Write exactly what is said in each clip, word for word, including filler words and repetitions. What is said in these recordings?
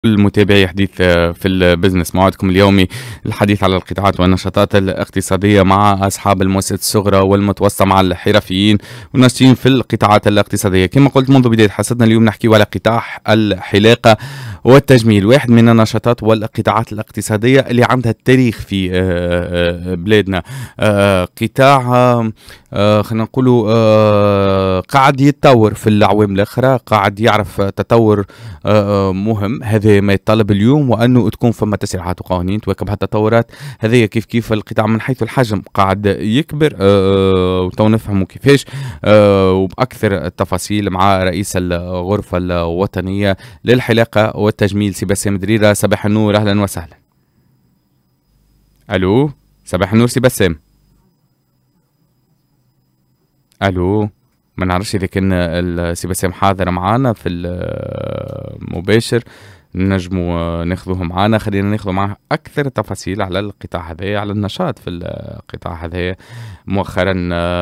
المتابعي حديث في البزنس، موعدكم اليومي الحديث على القطاعات والنشاطات الاقتصادية مع أصحاب المؤسسات الصغرى والمتوسطة، مع الحرفيين والناشطين في القطاعات الاقتصادية. كما قلت منذ بداية حصتنا اليوم نحكي على قطاع الحلاقة والتجميل، واحد من النشاطات والقطاعات الاقتصادية اللي عندها التاريخ في بلادنا. قطاع خلينا نقولوا قاعد يتطور في الأعوام الأخرى، قاعد يعرف تطور مهم. هذا ما يتطلب اليوم، وأنه تكون فما تسريعات وقوانين تواكب هالتطورات هذه. كيف كيف القطاع من حيث الحجم قاعد يكبر، وتو نفهموا كيفاش وبأكثر التفاصيل مع رئيس الغرفة الوطنية للحلاقة والتجميل سي بسام دريرة. صباح النور، أهلا وسهلا. ألو، صباح النور سي بسام. ألو، ما نعرفش إذا كان السي بسام حاضر معانا في المباشر، نجموا ناخذوه معنا. خلينا ناخذوا معه اكثر تفاصيل على القطاع هذا، على النشاط في القطاع هذا. مؤخرا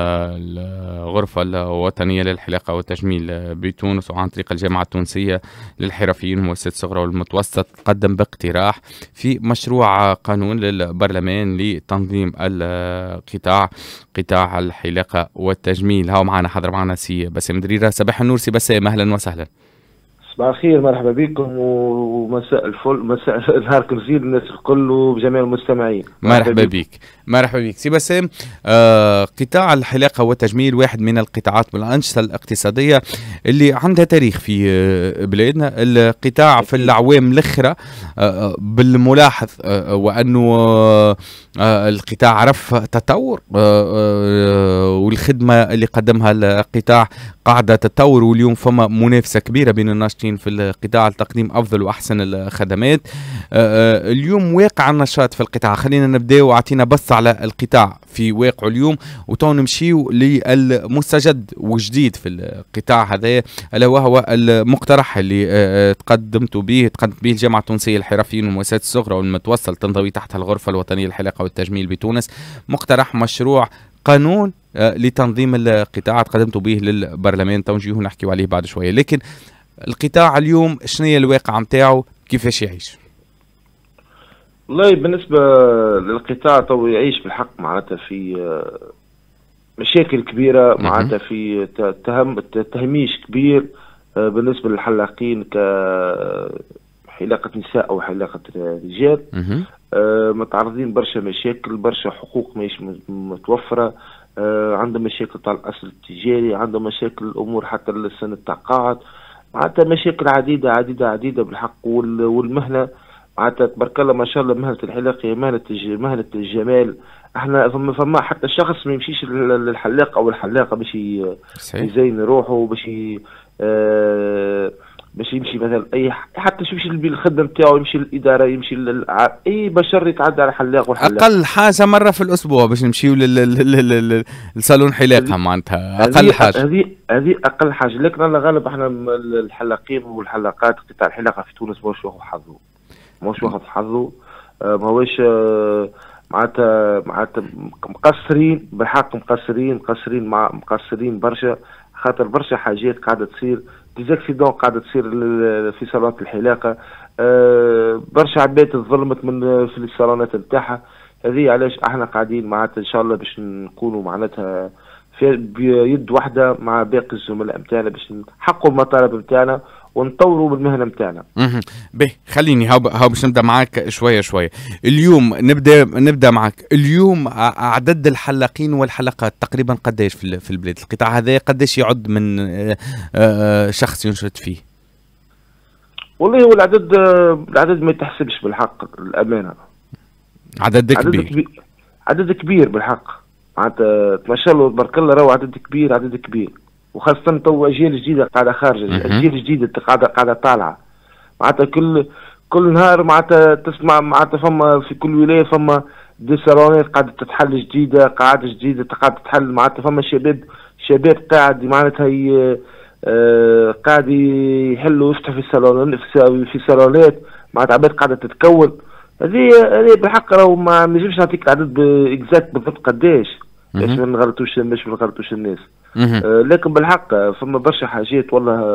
الغرفه الوطنيه للحلاقه والتجميل بتونس وعن طريق الجامعه التونسيه للحرفيين والمؤسسات الصغرى والمتوسط قدم باقتراح في مشروع قانون للبرلمان لتنظيم القطاع، قطاع الحلاقه والتجميل. هاو معنا حضر معنا سي بسام دريرة. صباح النور سي بسام، اهلا وسهلا. صباح الخير، مرحبا بكم ومساء الفل، مساء نهاركم زين الناس الكل وجميع المستمعين. مرحبا بك، مرحبا بك سي بسام. آه قطاع الحلاقه والتجميل واحد من القطاعات والانشطه الاقتصاديه اللي عندها تاريخ في آه بلادنا. القطاع في الاعوام الاخرى آه بالملاحظ آه وانه آه آه القطاع عرف تطور، آه آه والخدمه اللي قدمها القطاع قاعده تتطور، واليوم فما منافسه كبيره بين الناشطين في القطاع لتقديم افضل واحسن الخدمات. آه اليوم واقع النشاط في القطاع، خلينا نبداو واعطينا بص على القطاع في واقعه اليوم، وتو نمشيو للمستجد وجديد في القطاع هذا، الا وهو المقترح اللي آه تقدمت به تقدمت به الجامعه التونسيه للحرفيين والمؤسسات الصغرى والمتوسط، تنضوي تحتها الغرفه الوطنيه للحلاقه والتجميل بتونس. مقترح مشروع قانون آه لتنظيم القطاعات قدمته به للبرلمان، توجيهه نحكي عليه بعد شويه. لكن القطاع اليوم شنو هي الواقع نتاعو، كيفاش يعيش؟ والله بالنسبة للقطاع تو يعيش بالحق معناتها في مشاكل كبيرة، معناتها في تهم تهميش كبير بالنسبة للحلاقين كحلاقة نساء أو حلاقة رجال. متعرضين برشا مشاكل، برشا حقوق ماهيش متوفرة، عندهم مشاكل تاع الأصل التجاري، عندهم مشاكل الأمور حتى لسن التقاعد، معناتها مشاكل عديدة عديدة عديدة بالحق. والمهنة معناتها تبارك الله ما شاء الله، مهنة الحلاقة هي مهنة مهنة الجمال. احنا فما فما حتى الشخص ما يمشيش للحلاق او الحلاقة باش يزين روحه، باش آه باش يمشي مثلا اي حتى شو يمشي للخدمه نتاعو، يمشي للاداره، يمشي لل اي بشر يتعدى على الحلاق والحلاق. اقل حاجه مره في الاسبوع باش نمشيو للصالون حلاقه، معناتها اقل حاجه. هذه هذه اقل حاجه. لكن الله غالب احنا الحلاقين والحلاقات قطاع الحلاقه في تونس ماهوش واخد حظه، ماهوش واخد حظه، ماهوش معناتها معناتها مقصرين بالحق، مقصرين مقصرين مع مقصرين برشا، خاطر برشا حاجات قاعده تصير، ديزاكسيدون قاعده تصير في صالونات الحلاقه، أه برشا عباد تظلمت من في الصالونات نتاعها. هذه علاش احنا قاعدين معناتها ان شاء الله باش نكونوا معناتها في بيد واحده مع باقي الزملاء نتاعنا باش نحققوا المطالب نتاعنا ونطوروا بالمهنه نتاعنا. اها به خليني هاو هاو باش نبدا معاك شويه شويه. اليوم نبدا نبدا معك. اليوم عدد الحلاقين والحلقات تقريبا قداش في في البلاد؟ القطاع هذا قداش يعد من شخص ينشط فيه؟ والله هو العدد العدد ما يتحسبش بالحق، الامانه. عدد كبير، عدد كبير, عدد كبير بالحق، معناتها ما شاء الله تبارك الله، راهو عدد كبير، عدد كبير، وخاصة تو أجيال جديدة قاعدة خارجة، أجيال جديدة قاعدة قاعدة طالعة، معناتها كل كل نهار معناتها تسمع معناتها فما في كل ولاية فما دي صالونات قاعدة تتحل جديدة، قاعدة جديدة قاعدة تتحل، معناتها فما شباب شباب قاعد معناتها آه قاعد يحلوا يفتحوا في صالون في صالونات، معناتها عباد قاعدة تتكون. هذه هذه بالحق راهو ما نجمش نعطيك العدد اكزاكت بالضبط قداش، باش ما نغلطوش باش ما نغلطوش الناس. آه لكن بالحق فما برشا حاجات والله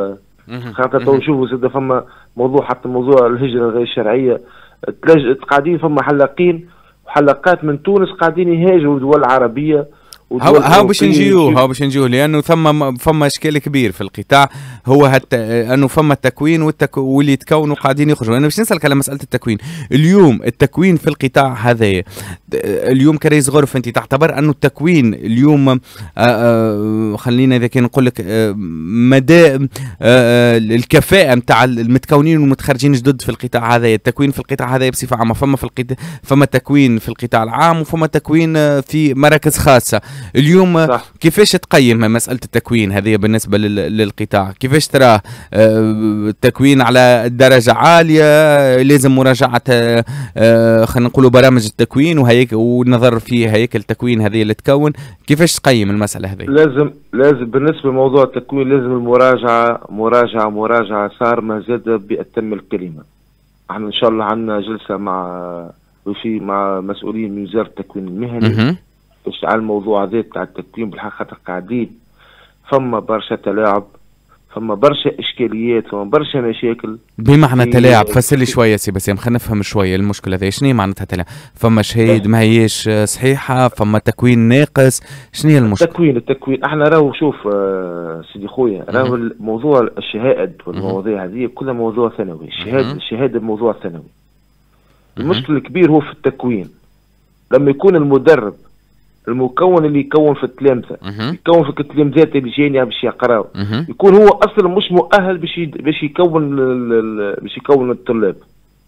خاطر تو نشوفوا زاد فما موضوع حتى موضوع الهجره الغير الشرعيه، تلاج قاعدين فما حلاقين وحلاقات من تونس قاعدين يهاجروا دول عربيه. هاو هاو باش نجيوه هاو باش نجيوه لانه ثم فما اشكال كبير في القطاع، هو هت انه فما التكوين والتك... واللي يتكونوا قاعدين يخرجوا. انا باش نسالك على مساله التكوين. اليوم التكوين في القطاع هذا اليوم كرئيس غرف انت تعتبر انه التكوين اليوم آآ آآ خلينا اذا كان نقول لك مدى الكفاءه نتاع المتكونين والمتخرجين جدد في القطاع هذا، التكوين في القطاع هذا بصفه عامه، فما في القطاع فما تكوين في القطاع العام وفما تكوين في مراكز خاصه. اليوم صح. كيفاش تقيم مسألة التكوين هذه بالنسبة للقطاع؟ كيفاش تراه التكوين على درجة عالية لازم مراجعة خلينا نقولوا برامج التكوين وهيك والنظر في هيكل التكوين هذه اللي تكون، كيفاش تقيم المسألة هذه؟ لازم لازم بالنسبة لموضوع التكوين لازم المراجعة مراجعة مراجعة صارمة زاد بأتم الكلمة. احنا ان شاء الله عندنا جلسة مع وفي مع مسؤولين من وزارة التكوين المهني باش على الموضوع هذا تاع التكوين بالحقيقة قاعدين فما برشا تلاعب، فما برشا اشكاليات، فما برشا مشاكل. بمعنى تلاعب فسر لي شويه سي بسام، خلينا نفهم شويه المشكله هذه شنو معناتها تلاعب؟ فما شهيد ما هيش صحيحه، فما تكوين ناقص، شنو هي المشكله؟ التكوين التكوين احنا راهو شوف آه سيدي خويا، راهو موضوع الشهائد والمواضيع هذه كلها موضوع ثانوي، الشهاده الشهاده موضوع ثانوي. المشكل الكبير هو في التكوين، لما يكون المدرب المكون اللي يكون في التلامذه يكون في التلامذات اللي جايين باش يقراو يكون هو اصلا مش مؤهل باش باش يكون باش يكون الطلاب.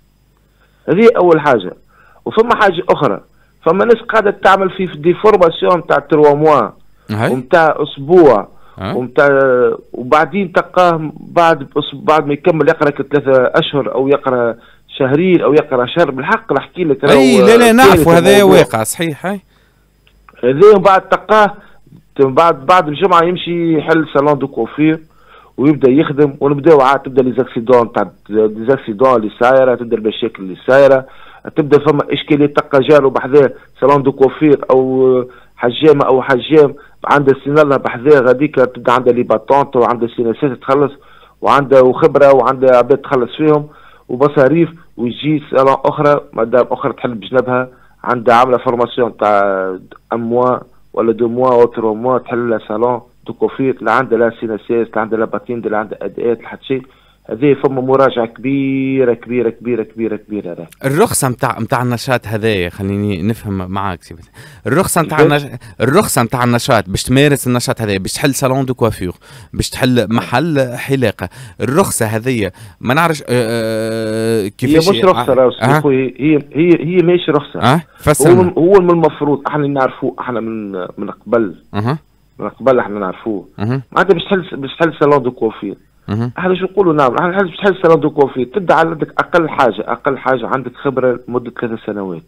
هذه اول حاجه. وفما حاجه اخرى، فما ناس قاعده تعمل في دي فورماسيون تاع تروا موا ومتاع اسبوع ومتاع وبعدين تلقاه بعد بعد ما يكمل يقرا ثلاثه اشهر او يقرا شهرين او يقرا شهر. بالحق نحكي لك اي لا لا نعرفوا هذا واقع صحيح. هاي هذا بعد تلقاه بعد بعد الجمعه يمشي يحل صالون دو كوفير ويبدا يخدم، ونبداو عاد تبدا لي زاكسيدون تاع لي زاكسيدون اللي صايره، تبدا المشاكل اللي صايره، تبدا فما اشكاليه تلقى جارو بحذاه صالون دو كوفير او حجامه او حجام عنده سينالها بحذاه غاديك تبدا عندها لي باتونت وعندها سيناسات تخلص وعنده وخبره وعنده عباد تخلص فيهم ومصاريف، ويجي صالون اخرى مدام اخرى تحل بجنبها عندها عامله فورماسيون تاع ان موا ولا دو موا او ترو موا تحل لها صالون دو كوفير، لا عندها لا سيناسيس لا عندها لا باتين لا عندها اداءات لا حتى شيء. هذه فما مراجعه كبيره كبيره كبيره كبيره كبيره راه. الرخصه نتاع نتاع النشاط هذايا خليني نفهم معاك سي بس. الرخصه نتاع النش... الرخصه نتاع النشاط باش تمارس النشاط هذايا باش تحل صالون دو كوافير باش تحل محل حلاقه، الرخصه هذيا ما نعرفش أه كيفاش هي مش رخصه راهو أه؟ هي هي هي ماشي رخصه أه؟ هو من هو من المفروض احنا نعرفوه احنا من من قبل أه؟ من قبل احنا نعرفوه أه؟ معناتها باش تحل باش تحل صالون دو كوافير احنا شو نقولوا نعم احنا باش تحل صالون دو كوافير تبدا عندك اقل حاجه اقل حاجه عندك خبره لمده ثلاث سنوات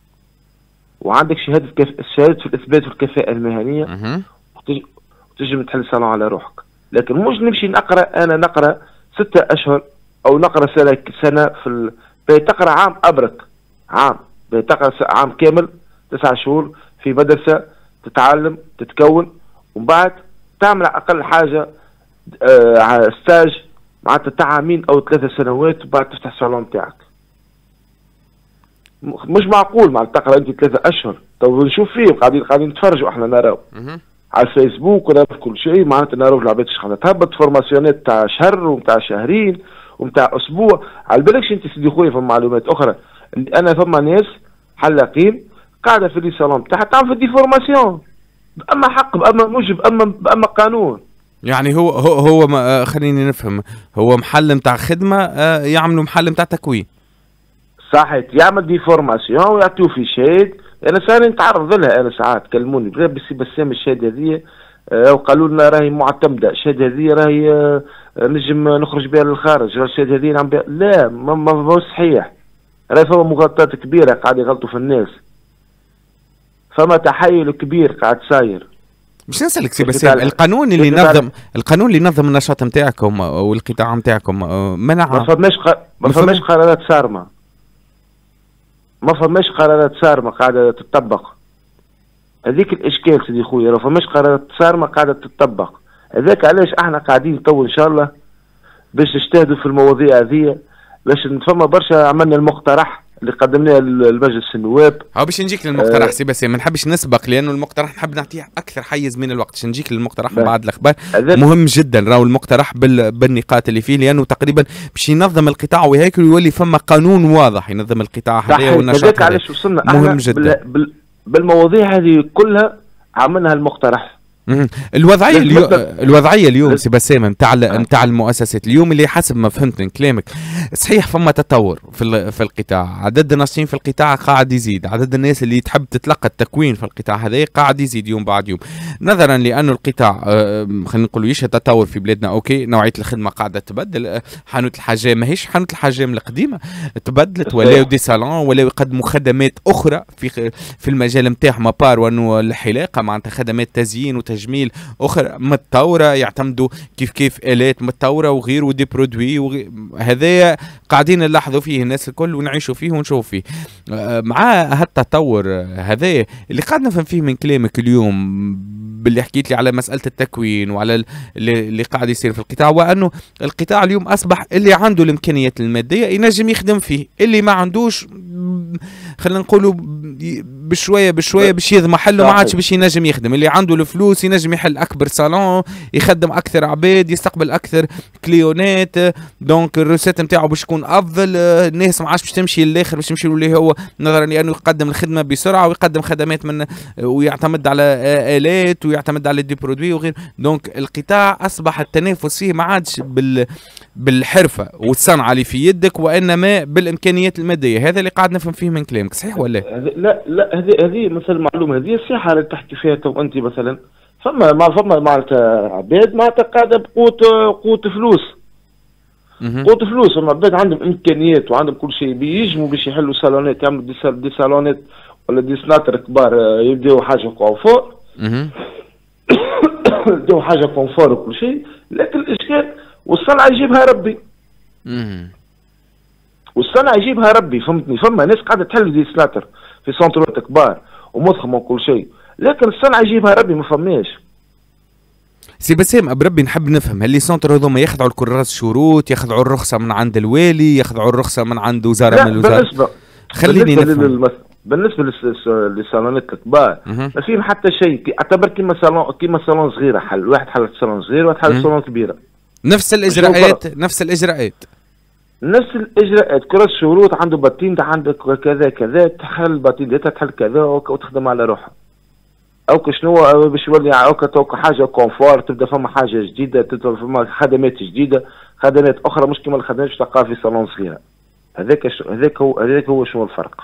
وعندك شهاده كف... شهاده في الاثبات في الكفاءه المهنيه وتج... وتجي تحل صالون على روحك. لكن مش نمشي نقرا انا نقرا ستة اشهر او نقرا سنه سنه في ال... بتقرا عام ابرك عام بتقرا عام كامل تسعة شهور في مدرسه تتعلم تتكون ومن بعد تعمل اقل حاجه آه ستاج معناتها تاع عامين او ثلاثة سنوات وبعد تفتح الصالون تاعك. مش معقول معناتها تقرا انت ثلاثة اشهر تو نشوف فيه قاعدين قاعدين نتفرجوا احنا نراو على الفيسبوك ولا في كل شيء معناتها نراو العباد اش قاعده تهبط فورماسيونات تاع شهر ومتاع شهرين ومتاع اسبوع. على بالكش انت سيدي خويا فما معلومات اخرى اللي انا فما ناس حلاقين قاعده في لي صالون تاعها تعمل في دي فورماسيون باما حق باما موجب باما باما قانون. يعني هو هو هو ما خليني نفهم هو محل نتاع خدمه يعملوا محل نتاع تكوين صحيح يعمل دي فورماسيون ويعطيو في شهاد. انا صار نتعرض لها انا ساعات كلموني بس بسام الشهاده هذه وقالوا لنا راهي معتمده الشهاده هذه راهي نجم نخرج بها للخارج الشهاده هذه نعم بها. لا ما ما صحيح راهي فما مغالطات كبيره قاعد يغلطوا في الناس فما تحايل كبير قاعد صاير. مش نسألك سي بس القانون اللي نظم القانون اللي نظم النشاط نتاعكم او القطاع نتاعكم منع ما فماش ق... ما فماش قرارات صارمه ما فماش قرارات صارمه قاعده تطبق. هذيك الاشكال سيدي خويا ما فماش قرارات صارمه قاعده تطبق. هذاك علاش احنا قاعدين تو ان شاء الله باش نجتهدوا في المواضيع هذه، باش نتفما برشا. عملنا المقترح اللي قدمناه لمجلس النواب. ها باش نجيك للمقترح. آه سي بس ما نحبش نسبق، لانه المقترح نحب نعطيه اكثر حيز من الوقت. باش نجيك للمقترح من بعد الاخبار. مهم جدا راهو المقترح بال... بالنقاط اللي فيه، لانه تقريبا باش ينظم القطاع وهيك، ويولي فما قانون واضح ينظم القطاع هذا والنشاط. علاش وصلنا مهم جدا بال... بال... بالمواضيع هذه كلها عملناها المقترح. الوضعيه اليوم الوضعيه اليوم سي بسام نتاع نتاع المؤسسات اليوم، اللي حسب ما فهمت من كلامك صحيح فما تطور في في القطاع، عدد الناشطين في القطاع قاعد يزيد، عدد الناس اللي تحب تتلقى التكوين في القطاع هذا قاعد يزيد يوم بعد يوم، نظرا لانه القطاع خلينا نقولوا يشهد تطور في بلادنا. اوكي نوعيه الخدمه قاعده تبدل، حانوت الحجام ماهيش حانوت الحجام القديمه، تبدلت ولاو دي صالون، ولاو يقدموا خدمات اخرى في في المجال نتاعهم بار وانه الحلاقه معناتها خدمات تزيين تجميل اخرى متطوره، يعتمدوا كيف كيف الات متطوره وغير ودي برودوي. هذايا قاعدين نلاحظوا فيه الناس الكل ونعيشوا فيه ونشوف فيه. مع هالتطور هذايا اللي قاعد نفهم فيه من كلامك اليوم، باللي حكيت لي على مساله التكوين وعلى اللي قاعد يصير في القطاع، وانه القطاع اليوم اصبح اللي عنده الامكانيات الماديه ينجم يخدم فيه، اللي ما عندوش خلينا نقولوا بشويه بشويه باش يضمن حله ما عادش باش ينجم يخدم. اللي عنده الفلوس ينجم يحل اكبر صالون، يخدم اكثر عباد، يستقبل اكثر كليونات، دونك الروسيت نتاعو باش تكون افضل. الناس ما عادش باش تمشي للاخر، باش تمشي اللي هو نظرا لانه يقدم الخدمه بسرعه ويقدم خدمات من ويعتمد على الات ويعتمد على دي برودوي وغير. دونك القطاع اصبح التنافس فيه ما عادش بال بالحرفه والصنعه اللي في يدك، وانما بالامكانيات الماديه. هذا اللي قاعد نفهم فيه من كلامك، صحيح ولا لا؟ لا هذه هذه مثلا المعلومه هذه الصحه اللي تحكي فيها تو انت مثلا. فما ما فما معناتها عباد معناتها قاعده بقوت قوت فلوس قوت فلوس. فما عباد عندهم امكانيات وعندهم كل شيء بيجموا باش يحلوا صالونات، يعملوا دي صالونات ولا دي سناتر كبار، يبداو حاجه كونفور يبداو حاجه كونفور وكل شيء. لكن الاشكال والصنعه يجيبها ربي. والصنعه يجيبها ربي، فهمتني؟ فما ناس قاعده تحل دي سناتر في سنترات كبار ومضخمه وكل شيء، لكن الصنعه يجيبها ربي ما فماش. سي بسام بربي نحب نفهم، هل لي سونتر هذوما يخضعوا الكراس شروط، يخضعوا الرخصه من عند الوالي، يخضعوا الرخصه من عند وزاره من الوزارات؟ بالنسبه خليني بالنسبة نفهم. للمس... بالنسبه للصالونات الكبار ما فيهم حتى شيء. اعتبر كيما صالون كيما صالون صغيره، حل واحد حل صالون صغير واحد حل صالون كبيره. نفس الاجراءات نفس الاجراءات نفس الاجراءات. كراس شروط، عنده باتين عندك كذا كذا، تحل باتين تحل كذا وتخدم على روحها. او شنو باش يولي اوكا حاجه كونفور، تبدا فما حاجه جديده، تبدا فما خدمات جديده، خدمات اخرى مش كيما الخدمات اللي تلقاها في صالون صغيره. هذاك هذاك هو هذاك هو شنو الفرق.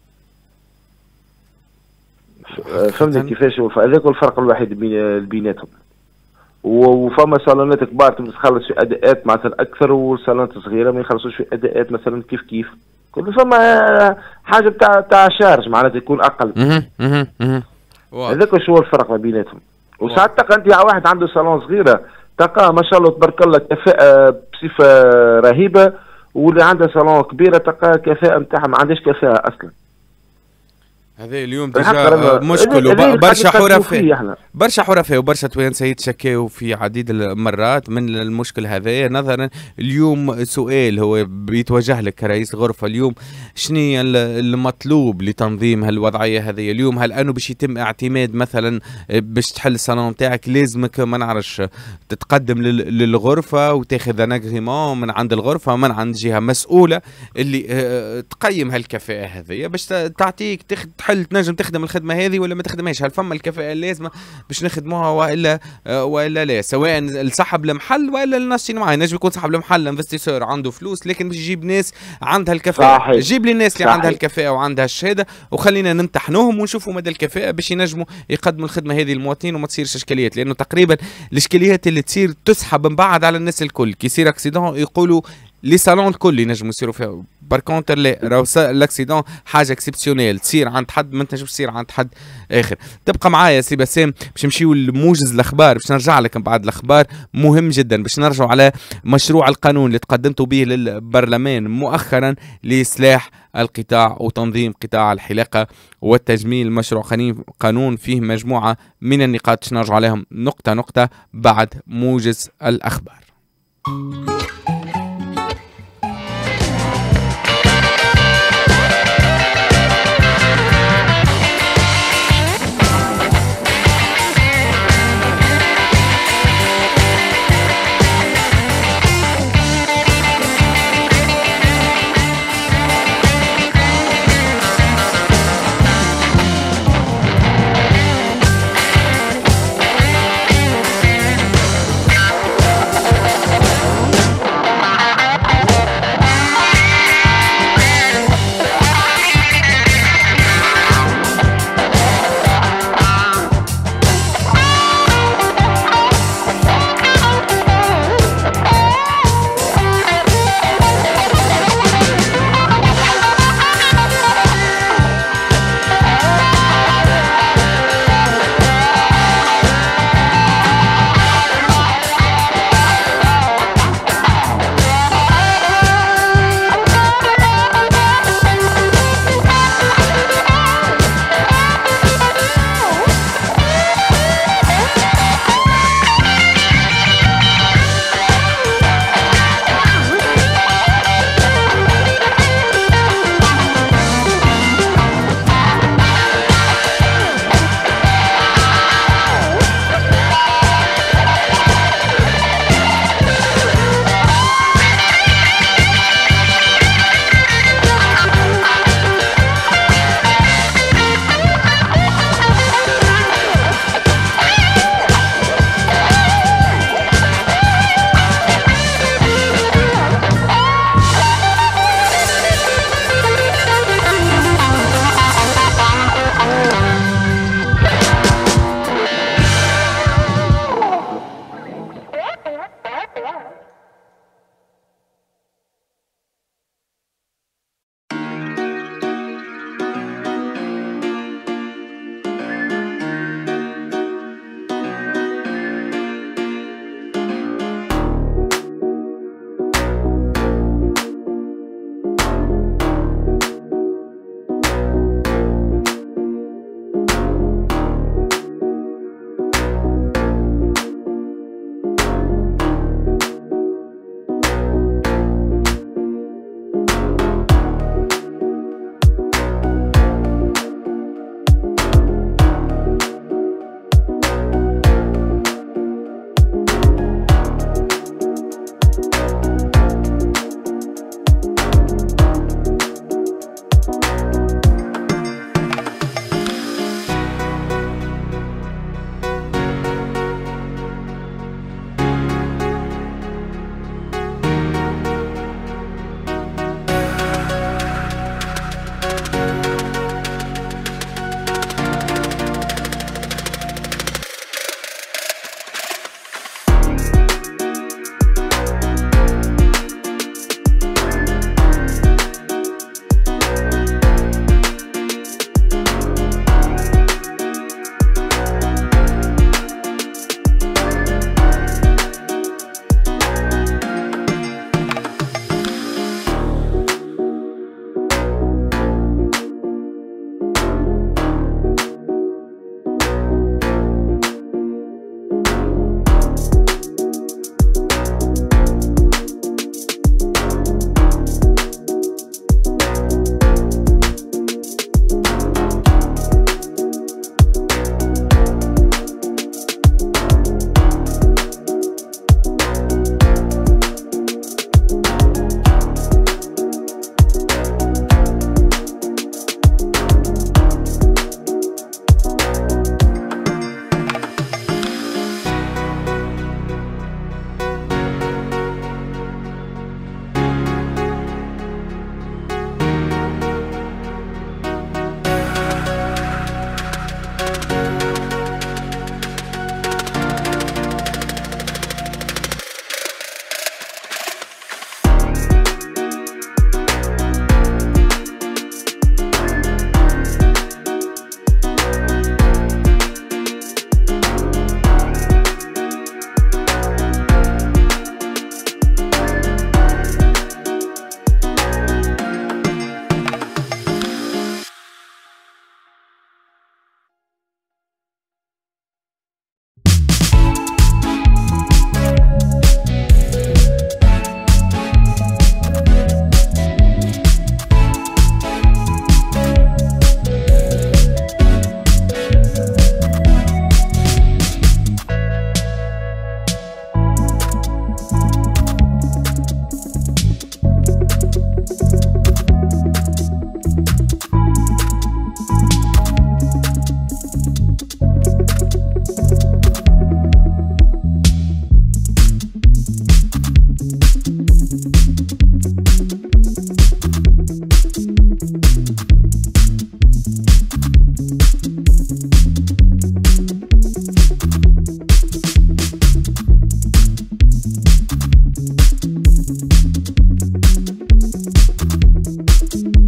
فهمت كيفاش؟ هذاك هو الفرق الوحيد بيناتهم. وفما صالونات كبار تبدا تخلص في اداءات مثلا اكثر، والصالونات صغيره ما يخلصوش في اداءات مثلا كيف كيف. كل فما حاجه بتاع تاع شارج معناتها يكون اقل. هذاك شو هو الفرق ما بيناتهم. وساعات تلقى انت واحد عنده صالون صغيره تلقاه ما شاء الله تبارك الله كفاءه بصفه رهيبه، واللي عنده صالون كبيره تلقاه كفاءه نتاعها ما عندهاش كفاءه اصلا. هذا اليوم ديجا مشكل وبرشا حرفاء برشا حرفاء وبرشا توانسه يتشكاو في عديد المرات من المشكل هذا. نظرا اليوم سؤال هو بيتوجه لك كرئيس غرفه اليوم، شنو المطلوب لتنظيم هالوضعيه هذه اليوم؟ هل انه باش يتم اعتماد مثلا باش تحل الصالون نتاعك لازمك ما نعرفش تتقدم للغرفه وتاخذ انغريمون من عند الغرفه من عند جهه مسؤوله اللي تقيم هالكفاءه هذه باش تعطيك تحل تنجم تخدم الخدمه هذه ولا ما تخدمهاش؟ هل فما الكفاءه اللازمه باش نخدموها والا والا لا؟ سواء لصاحب المحل والا الناس اللي معاه. نجم يكون صاحب المحل انفستيسور عنده فلوس لكن باش يجيب ناس عندها الكفاءه. جيب لي الناس اللي صحيح. عندها الكفاءه وعندها الشهاده وخلينا نمتحنوهم ونشوفوا مدى الكفاءه باش ينجموا يقدموا الخدمه هذه للمواطنين وما تصيرش اشكاليات. لانه تقريبا الاشكاليات اللي تصير تسحب من بعد على الناس الكل. كي يصير اكسيدون يقولوا لي صالون الكل ينجموا يصيروا فيها، باركونتر لا، راهو الاكسيدون حاجه اكسبسيونيل تصير عند حد ما تنجمش تصير عند حد اخر. تبقى معايا سي بسام باش نمشيو لموجز الاخبار، باش نرجع لك من بعد الاخبار مهم جدا باش نرجعوا على مشروع القانون اللي تقدمتوا به للبرلمان مؤخرا لاصلاح القطاع وتنظيم قطاع الحلاقه والتجميل. مشروع قانون فيه مجموعه من النقاط باش نرجعوا عليهم نقطه نقطه بعد موجز الاخبار.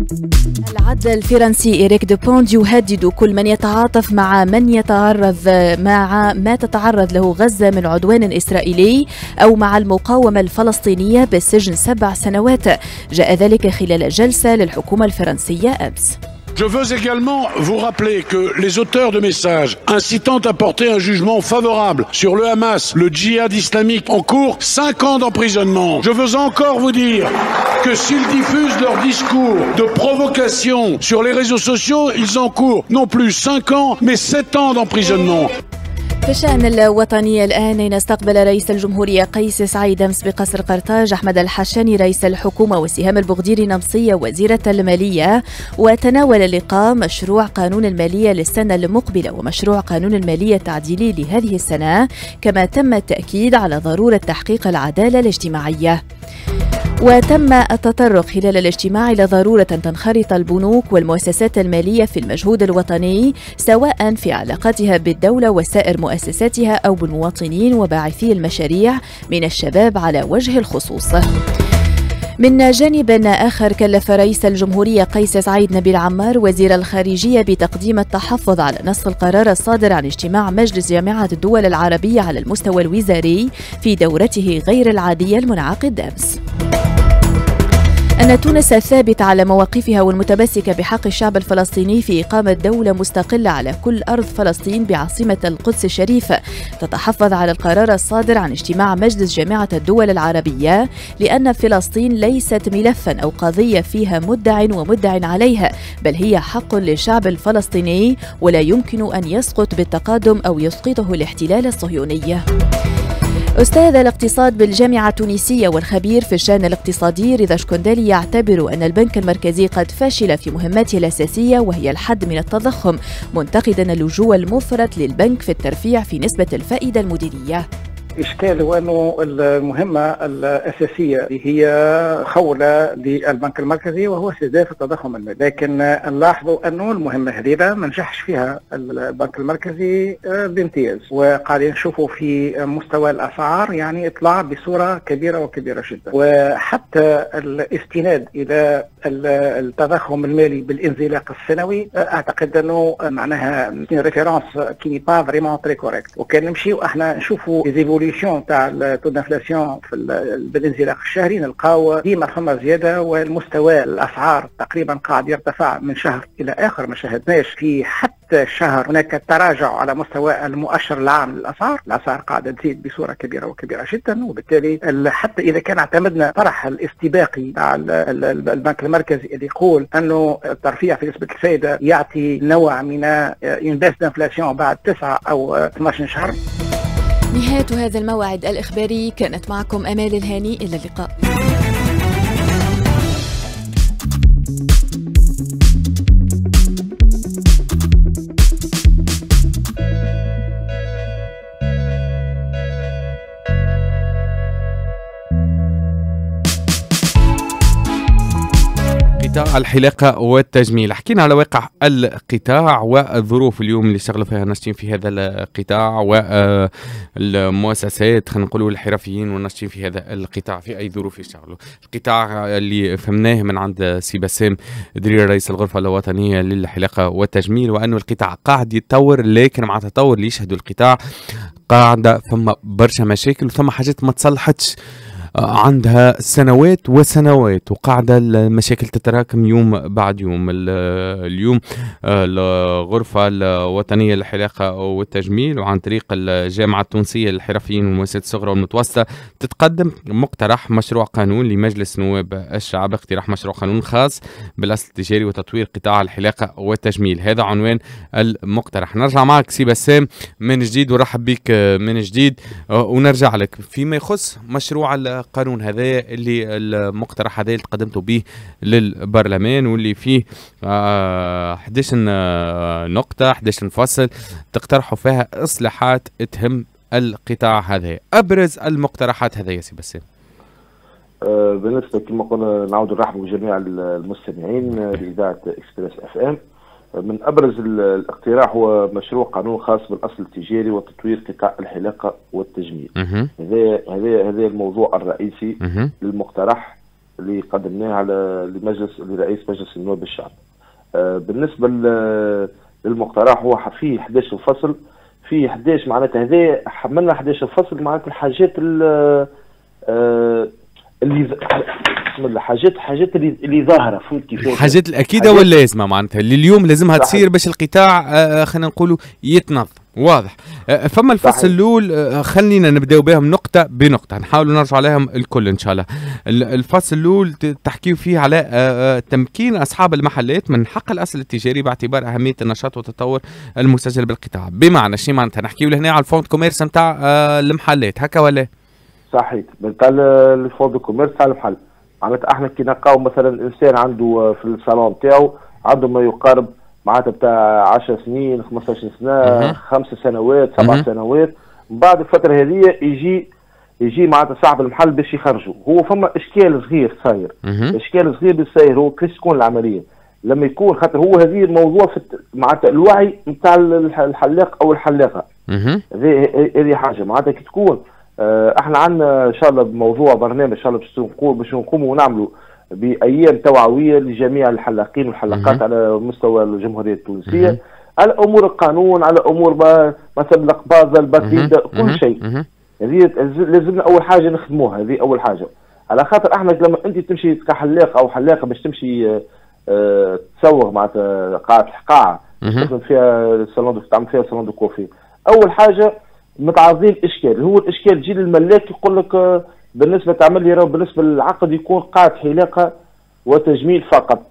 العد الفرنسي إيريك دوبوند يهدد كل من يتعاطف مع من يتعرض مع ما تتعرض له غزة من عدوان إسرائيلي أو مع المقاومة الفلسطينية بالسجن سبع سنوات. جاء ذلك خلال جلسة للحكومة الفرنسية أمس. Je veux également vous rappeler que les auteurs de messages incitant à porter un jugement favorable sur le Hamas, le djihad islamique, encourent cinq ans d'emprisonnement. Je veux encore vous dire que s'ils diffusent leur discours de provocation sur les réseaux sociaux, ils encourent non plus cinq ans, mais sept ans d'emprisonnement. في الشأن الوطني الآن استقبل رئيس الجمهورية قيس سعيد أمس بقصر قرطاج أحمد الحشاني رئيس الحكومة وسهام البغديري نمصية وزيرة المالية، وتناول اللقاء مشروع قانون المالية للسنة المقبلة ومشروع قانون المالية التعديلي لهذه السنة، كما تم التأكيد على ضرورة تحقيق العدالة الاجتماعية. وتم التطرق خلال الاجتماع إلى ضرورة تنخرط البنوك والمؤسسات المالية في المجهود الوطني، سواء في علاقتها بالدولة وسائر مؤسساتها أو بالمواطنين وباعثي المشاريع من الشباب على وجه الخصوص. من جانب آخر، كلف رئيس الجمهورية قيس سعيد نبيل عمار وزير الخارجية بتقديم التحفظ على نص القرار الصادر عن اجتماع مجلس جامعة الدول العربية على المستوى الوزاري في دورته غير العادية المنعقد أمس. أن تونس ثابتة على مواقفها والمتمسكة بحق الشعب الفلسطيني في إقامة دولة مستقلة على كل أرض فلسطين بعاصمة القدس الشريف، تتحفظ على القرار الصادر عن اجتماع مجلس جامعة الدول العربية، لأن فلسطين ليست ملفا أو قضية فيها مدع ومدع عليها، بل هي حق للشعب الفلسطيني ولا يمكن أن يسقط بالتقادم أو يسقطه الاحتلال الصهيوني. أستاذ الاقتصاد بالجامعة التونسية والخبير في الشأن الاقتصادي رضا شكندالي يعتبر أن البنك المركزي قد فشل في مهمته الأساسية وهي الحد من التضخم، منتقدا اللجوء المفرط للبنك في الترفيع في نسبة الفائدة المديرية. إشكال هو أنه المهمة الأساسية هي خولة للبنك المركزي وهو استهداف التضخم المالي، لكن نلاحظوا أنه المهمة هذه ما نجحش فيها البنك المركزي بامتياز، وقاعدين نشوفوا في مستوى الأسعار يعني إطلاع بصورة كبيرة وكبيرة جدا، وحتى الاستناد إلى التضخم المالي بالانزلاق السنوي أعتقد أنه معناها ريفيرونس كي با فريمون تري كوريكت، وكان نمشيو احنا نشوفوا ايفوليسيون تاع التو دانفلاسيون في بالانزلاق الشهري، نلقاو ديما فما زياده، والمستوى الاسعار تقريبا قاعد يرتفع من شهر الى اخر، ما شاهدناش في حتى شهر هناك تراجع على مستوى المؤشر العام للاسعار، الاسعار قاعده تزيد بصوره كبيره وكبيره جدا، وبالتالي حتى اذا كان اعتمدنا طرح الاستباقي تاع البنك المركزي اللي يقول انه الترفيع في نسبه الفائده يعطي نوع من انباس دانفلاسيون بعد تسعة او اثني عشر شهر. نهاية هذا الموعد الإخباري، كانت معكم أمال الهاني، إلى اللقاء. قطاع الحلاقة والتجميل، حكينا على واقع القطاع والظروف اليوم اللي شغلوا فيها الناشطين في هذا القطاع والمؤسسات، خلينا نقولوا الحرفيين والناشطين في هذا القطاع في أي ظروف يشتغلوا. القطاع اللي فهمناه من عند سي بسام درير رئيس الغرفة الوطنية للحلاقة والتجميل، وأنه القطاع قاعد يتطور، لكن مع التطور اللي يشهدوا القطاع قاعدة ثم برشا مشاكل وثم حاجات ما تصلحتش عندها سنوات وسنوات، وقاعدة المشاكل تتراكم يوم بعد يوم. اليوم الغرفة الوطنية للحلاقة والتجميل وعن طريق الجامعة التونسية للحرفيين والمؤسسات الصغرى والمتوسطة تتقدم مقترح مشروع قانون لمجلس نواب الشعب، اقتراح مشروع قانون خاص بالأصل التجاري وتطوير قطاع الحلاقة والتجميل، هذا عنوان المقترح. نرجع معك سي بسام من جديد ورحب بك من جديد، ونرجع لك فيما يخص مشروع القانون هذا اللي المقترح هذا اللي تقدمته به للبرلمان، واللي فيه أحد عشر نقطة أحد عشر فصل تقترحوا فيها إصلاحات تهم القطاع هذا. أبرز المقترحات هذا يا سي بسام؟ أه بالنسبة كما قلنا نعود نرحب بجميع المستمعين لإذاعة إكسبريس اف ام. من أبرز الاقتراح هو مشروع قانون خاص بالأصل التجاري وتطوير قطاع الحلاقة والتجميل. هذا هذا هذا الموضوع الرئيسي للمقترح اللي قدمناه على لمجلس لرئيس مجلس النواب الشعب. آه بالنسبه للمقترح هو فيه احد عشر فصل، فيه احد عشر معناتها هذا حملنا احد عشر فصل معناتها الحاجات اللي آه اللي بسم الله حاجات حاجات اللي اللي ظاهره فهمت كيفاش؟ الحاجات الاكيده واللازمه معناتها اللي اليوم لازمها تصير باش القطاع آه خلينا نقولوا يتنظم. واضح. آه فما الفصل الاول آه خلينا نبداو بهم نقطه بنقطه، نحاولوا نرجع عليهم الكل ان شاء الله. الفصل الاول تحكيوا فيه على آه تمكين اصحاب المحلات من حق الاصل التجاري باعتبار اهميه النشاط والتطور المسجل بالقطاع. بمعنى شنو معناتها نحكيو هنا على الفوند كوميرس نتاع آه المحلات هكا ولا؟ صحيح نتاع الفوند كوميرس تاع المحل. معناتها احنا كي نلقاو مثلا انسان عنده في الصالون نتاعو عنده ما يقارب معناتها بتاع عشر سنين خمسطاش سنه خمس سنوات سبع سنوات، من بعد الفتره هذه يجي يجي معناتها صاحب المحل باش يخرجوا. هو فما اشكال صغير صاير، اشكال صغير صاير هو كيفاش تكون العمليه لما يكون خاطر هو هذه الموضوع في معناتها الوعي نتاع الحلاق او الحلاقه. هذه حاجه معناتها كي تكون احنا عندنا ان شاء الله بموضوع برنامج ان شاء الله باش نقوم باش نقوموا ونعملوا بايام توعويه لجميع الحلاقين والحلاقات على مستوى الجمهوريه التونسيه على امور القانون، على امور مثلا القباضه البتيده كل شيء. هذه لازمنا اول حاجه نخدموها، هذه اول حاجه على خاطر احنا لما انت تمشي كحلاق او حلاقه باش تمشي اه تسوق معناتها قاعه القاعه تخدم فيها الصالون تعمل فيها صالون دو كوفي، اول حاجه متعرضين الاشكال. هو الاشكال يجي للملاك يقول لك بالنسبه تعمل لي راهو بالنسبه للعقد يكون قاعه حلاقه وتجميل فقط.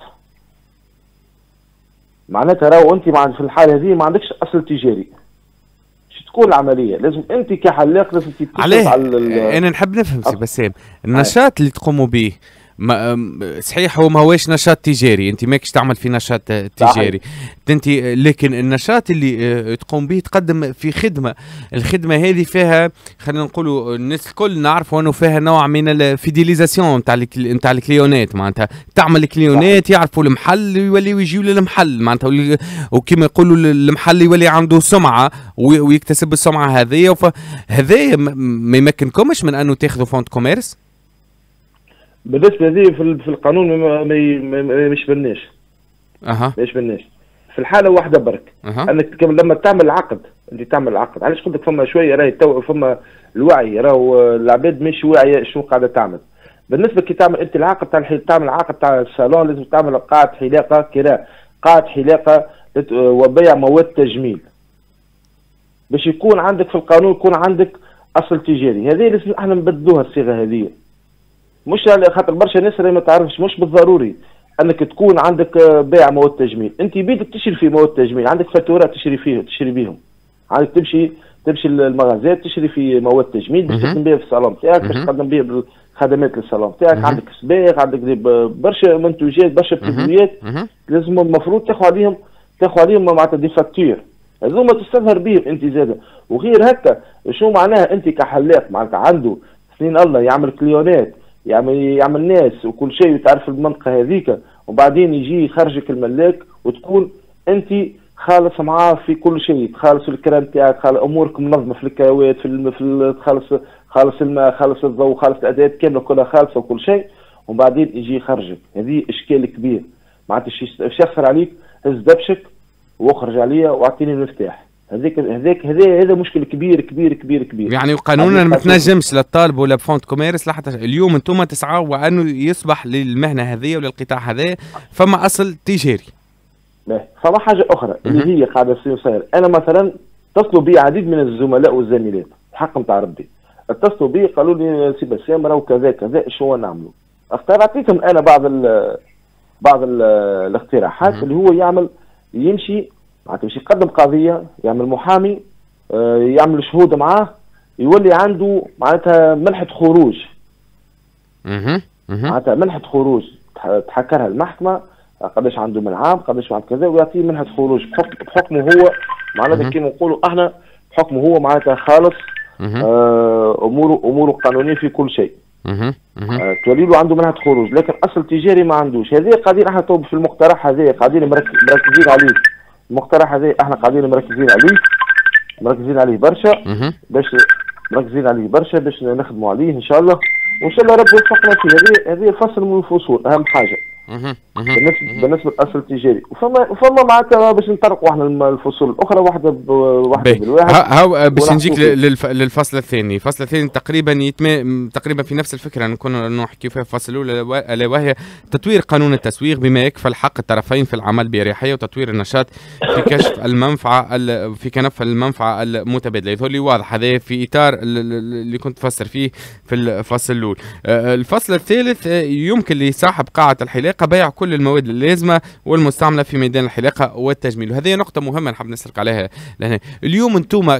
معناتها راهو انت في الحاله هذه ما عندكش اصل تجاري. شو تكون العمليه؟ لازم انت كحلاق لازم تتفق عليه. على انا نحب نفهم سي بسام النشاط اللي تقوموا به ما صحيح هو ما هوش نشاط تجاري، انت ماكش تعمل في نشاط تجاري انت، لكن النشاط اللي تقوم به تقدم في خدمه، الخدمه هذه فيها خلينا نقولوا الناس الكل نعرفوا انه فيها نوع من الفيديليزاسيون نتاع نتاع الكليونات، معناتها تعمل كليونات يعرفوا المحل يوليوا يجيوا للمحل معناتها، وكما يقولوا المحل يولي عنده سمعه ويكتسب السمعه هذه، فهذا ما يمكنكمش من انه تاخذوا فوند كوميرس؟ بالنسبه لي في في القانون ما ما يشبلناش. اها ما يشبلناش في الحاله واحده برك. أه. انك لما تعمل العقد انت تعمل العقد علاش قلت لك فما شويه راهي تو فما الوعي راهو العباد مش واعيه شنو قاعده تعمل. بالنسبه كي تعمل انت العقد تاع تعمل العقد تاع الصالون لازم تعمل قاعه حلاقه كراء، قاعه حلاقه وبيع مواد تجميل باش يكون عندك في القانون يكون عندك اصل تجاري. هذه لازم احنا نبدلوها الصيغه هذه، مش خاطر برشا ناس ما تعرفش مش بالضروري انك تكون عندك بيع مواد تجميل. انت بيدك تشري في مواد تجميل، عندك فاتورات تشري فيه تشري بيهم، عندك تمشي تمشي للمغازات تشري في مواد تجميل باش تخدم بها في الصالون تاعك، باش تقدم بها بالخدمات للصالون تاعك. عندك صباغ، عندك برشا منتوجات، برشا برودويات لازم المفروض تاخذ عليهم تاخذ عليهم معناتها دي فاكتور هذوما تستظهر بهم انت زاده. وغير هكا شو معناها انت كحلاق معناتها عنده سنين الله يعمل كليونات يعمل يعمل ناس وكل شيء وتعرف المنطقه هذيك، وبعدين يجي يخرجك الملاك وتكون انت خالص معاه في كل شيء، تخلص الكرام تاعك، خالص امورك منظمه في الكاوات في في خالص خالص الماء، خالص الضوء، خالص الادوات كامله كلها خالصه وكل شيء، وبعدين يجي يخرجك. هذه اشكال كبير معناتها باش يخسر عليك هز دبشك واخرج عليا واعطيني المفتاح. هذاك هذاك هذا هذا مشكل كبير كبير كبير كبير. يعني قانونا ما تنجمش للطالب ولا بفوند كوميرس لحتى اليوم انتم تسعوا وانه يصبح للمهنه هذه ولا القطاع هذا فما اصل تجاري. لا فما حاجه اخرى اللي هي قاعده تصير. انا مثلا اتصلوا بي عديد من الزملاء والزميلات الحق نتاع ربي، اتصلوا بي قالوا لي سي بسام راهو كذا كذا شو نعملوا. اعطيتهم انا بعض ال بعض ال الاقتراحات اللي هو يعمل يمشي معناتها باش يقدم قضيه، يعمل محامي آه يعمل شهود معاه، يولي عنده معناتها منحه خروج. اها معناتها منحه خروج تحكرها المحكمه قداش عنده من عام قداش عنده كذا ويعطيه منحه خروج بحكمه هو معناتها كي نقولوا احنا بحكمه هو معناتها خالص آه اموره اموره قانونيه في كل شيء. اها آه تولي له عنده منحه خروج، لكن اصل تجاري ما عندوش. هذه قاعدين احنا تو في المقترح هذا قاعدين مركزين عليه. المقترح هذا احنا قاعدين مركزين عليه مركزين عليه برشا باش مركزين عليه برشا باش نخدموا عليه ان شاء الله. وان شاء الله ربي يوفقنا فيه. هذه هذه فصل من الفصول اهم حاجه بالنسبه بالنسبه للاصل التجاري. وفما وفما معناتها باش نطرقوا احنا الفصول الاخرى واحده بواحده بالواحد. هاو باش نجيك للفصل الثاني. الفصل الثاني تقريبا يتم تقريبا في نفس الفكره نكون نحكي فيها في الفصل الاول، الا وهي تطوير قانون التسويق بما يكفل حق الطرفين في العمل باريحيه وتطوير النشاط في كشف المنفعه في كنف المنفعه المتبادله. يظهر لي واضح هذا في اطار اللي كنت تفسر فيه في الفصل الاول. الفصل الثالث يمكن لصاحب قاعه الحلاقه بيع كل المواد اللازمه والمستعمله في ميدان الحلاقه والتجميل. وهذه نقطه مهمه نحب نسلك عليها لهنا. اليوم انتم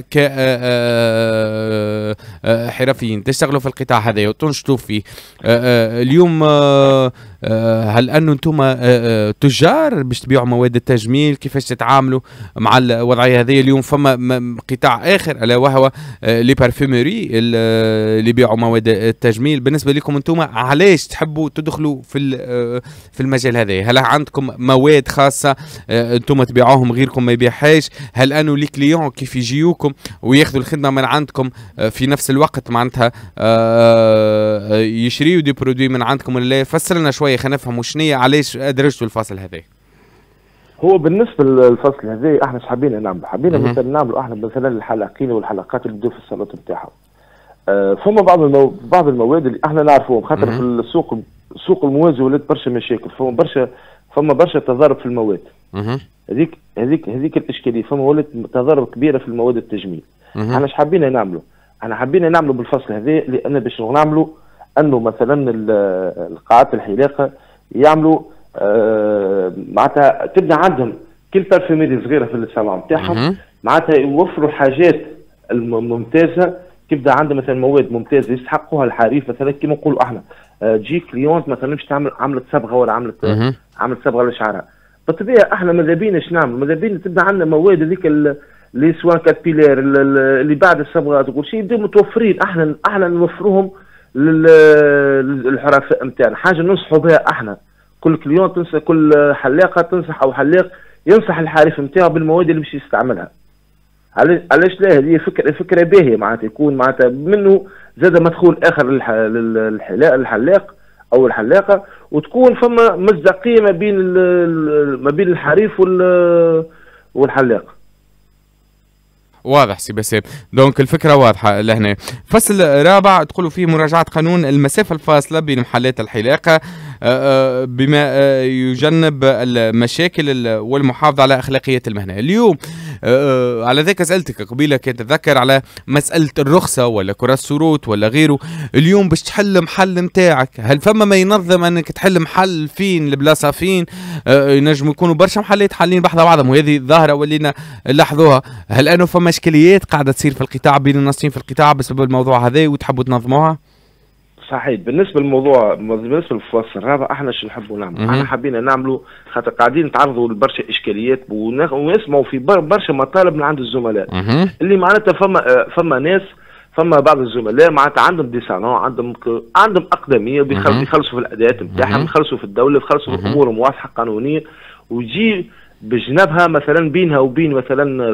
كحرفيين تشتغلوا في القطاع هذا وتنشطوا فيه، اليوم هل انه انتم تجار باش تبيعوا مواد التجميل؟ كيفاش تتعاملوا مع الوضعيه هذه اليوم؟ فما قطاع اخر الا وهو لي بارفيموري اللي يبيعوا مواد التجميل. بالنسبه لكم انتم علاش تحبوا تدخلوا في في المجال هذا؟ هل عندكم مواد خاصه انتم تبيعوهم غيركم ما يبيعهاش؟ هل انه لي كليون كيف يجيوكم وياخذوا الخدمه من عندكم في نفس الوقت معناتها يشريوا دي برودوي من عندكم ولا لا؟ فسر لنا شويه خلينا نفهموا شنو علاش درجتوا الفصل هذا. هو بالنسبه للفصل هذا احنا حابين نعملوا حابين مثلا نعملوا احنا مثلا الحلاقين والحلقات اللي بدوا في الصالات نتاعهم. أه فما بعض المو... بعض المواد اللي احنا نعرفوهم خاطر في السوق السوق الموازي ولات برشا مشاكل، فما برشا فما برشا تضارب في المواد. هذيك هذيك هذيك الاشكاليه، فما ولات تضارب كبيره في المواد التجميل. احنا اش حابين نعملوا؟ احنا حابين نعملوا بالفصل هذا لان باش نعملوا انه مثلا القاعات الحلاقه يعملوا آه معناتها تبدا عندهم كل بارفيميري صغيره في الصالون نتاعهم، معناتها يوفروا حاجات الممتازه. تبدا عندها مثلا مواد ممتازه يستحقوها الحريف، مثلا كيما نقولوا احنا آه تجي كليونت مثلا باش تعمل عملت صبغه ولا عملت آه عملت صبغه لشعرها، بالطبيعه احنا ماذا بينا اش نعملوا؟ ماذا بينا تبدا عندنا مواد هذيك اللي سواء كابيلير اللي بعد الصبغات وكل شيء يبداو متوفرين، احنا احنا نوفروهم للحرفاء نتاعنا. حاجه ننصحوا بها احنا، كل كليون تنصح، كل حلاقه تنصح او حلاق ينصح الحارف نتاعو بالمواد اللي باش يستعملها. علاش لا؟ هذه فكره فكره باهيه معناتها يكون معناتها منه زاد مدخول اخر للحلاق الحلاق او الحلاقه، وتكون فما مصداقيه ما بين ما بين الحريف والحلاق. واضح سي بسام. دونك الفكره واضحه لهنا. فصل رابع تقولوا فيه مراجعه قانون المسافه الفاصله بين محلات الحلاقه بما يجنب المشاكل والمحافظه على اخلاقيه المهنه. اليوم على ذاك سالتك قبيله كنت تذكر على مساله الرخصه ولا كراس شروط ولا غيره. اليوم باش تحل محل نتاعك، هل فما ما ينظم انك تحل محل فين البلاصه فين؟ ينجم يكونوا برشا محلات حالين بحذا بعضهم، وهذه ظاهره ولينا نلاحظوها. هل انه فما اشكاليات قاعده تصير في القطاع بين الناشطين في القطاع بسبب الموضوع هذا وتحبوا تنظموها؟ صحيح. بالنسبه للموضوع بالنسبه للفصل الرابع احنا شو نحبوا نعملوا؟ احنا حابين نعملوا خاطر قاعدين نتعرضوا لبرشا اشكاليات ونسمعوا في برشا مطالب من عند الزملاء اللي معناتها فما فما ناس فما بعض الزملاء معناتها عندهم دي صالون عندهم عندهم اقدميه بيخلصوا في الاداءات نتاعهم، يخلصوا في الدوله، يخلصوا في امورهم واضحه قانونيه، ويجي بجنبها مثلا بينها وبين مثلا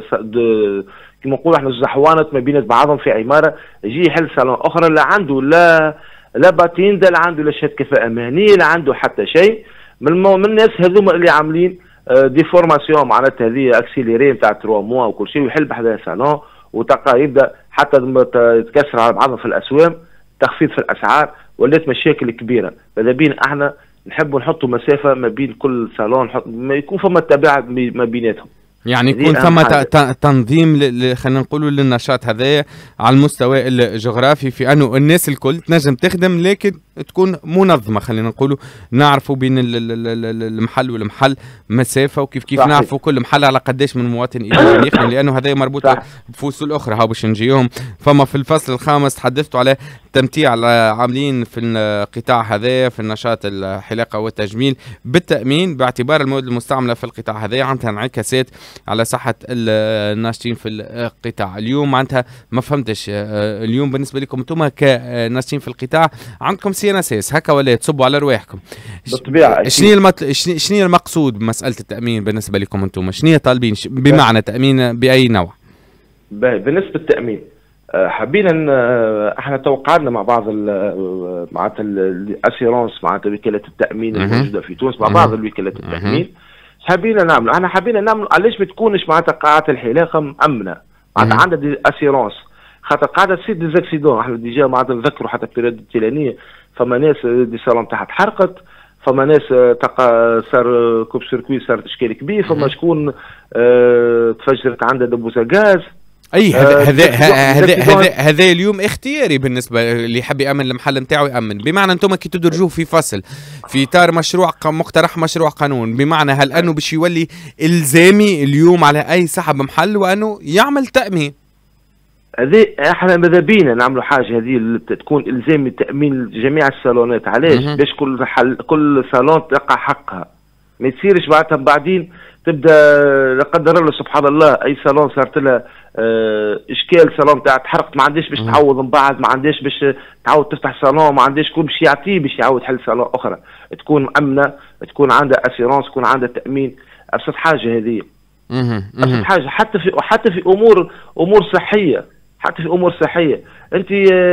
كما نقولوا احنا الزحوانات ما بين بعضهم في عماره، يجي يحل صالون اخرى لا عنده لا لا باتين لا عنده لا شهاده كفاءه مهنيه لا عنده حتى شيء من, من الناس هذوما اللي عاملين دي فورماسيون معناتها هذه اكسيليري نتاع ثلاثة موا وكل شيء، ويحل بحذا صالون وتلقى يبدا حتى يتكسر على بعضهم في الاسوام، تخفيض في الاسعار، ولات مشاكل كبيره. ماذا بين احنا نحبوا نحطوا مسافه ما بين كل صالون، ما يكون فما تباعد ما بيناتهم، يعني يكون ثم تنظيم خلينا نقولوا للنشاط هذايا على المستوى الجغرافي، في انه الناس الكل تنجم تخدم لكن تكون منظمه. خلينا نقولوا نعرفوا بين المحل والمحل مسافه، وكيف كيف صحيح. نعرفوا كل محل على قداش من مواطن يقدر يخدم، لانه هذا مربوط بفصول اخرى هاو باش نجيهم. فما في الفصل الخامس تحدثتوا على تمتيع العاملين في القطاع هذايا في النشاط الحلاقه والتجميل بالتامين باعتبار المواد المستعمله في القطاع هذايا عندها انعكاسات على صحة الناشطين في القطاع. اليوم معناتها ما فهمتش، اليوم بالنسبة لكم انتم كناشطين في القطاع عندكم سي ان اس اس هكا ولا تصبوا على رواحكم؟ بالطبيعة. شنو المط... شنو المقصود بمسألة التأمين بالنسبة لكم انتم؟ شنو طالبين بمعنى تأمين بأي نوع؟ بالنسبة للتأمين حبينا احنا توقعنا مع بعض معناتها الاسيرونس معناتها وكالات التامين الموجوده في تونس مع بعض الوكالات التامين حبينا نعملوا احنا حبينا نعملوا علاش ما تكونش معناتها قاعه الحلاقه مامنه معناتها عندها دي اسيرونس خاطر قاعده تصير دي زاكسيدون احنا ديجا معناتها نذكروا حتى في البلاد التيلانيه فما ناس دي صالون تاعها تحرقت فما ناس تلقى صار كوب سيركوي صارت اشكال كبير فما شكون اه تفجرت عندها دبوسه غاز اي هذا هذا هذا هذا هذا اليوم اختياري بالنسبه اللي يحب يامن المحل نتاعو يامن بمعنى انتم كي تدرجوه في فصل في اطار مشروع مقترح مشروع قانون بمعنى هل انه باش يولي الزامي اليوم على اي صاحب محل وانه يعمل تامين هذه احنا ماذا بينا نعملوا حاجه هذه تكون الزامي تامين جميع الصالونات علاش باش كل حل كل صالون تلقى حقها ما يصيرش بعدها بعدين تبدا لا قدر الله سبحان الله اي صالون صارت لها اه اشكال صالون تاع تحرقت ما عندهاش باش تعوض من بعد ما عندهاش باش تعاود تفتح صالون ما عندهاش كل باش يعطيه باش يعاود حل صالون اخرى تكون امنه تكون عندها اسيرونس تكون عندها تامين ابسط حاجه هذه ابسط حاجه حتى في حتى في امور امور صحيه حتى في امور صحيه انت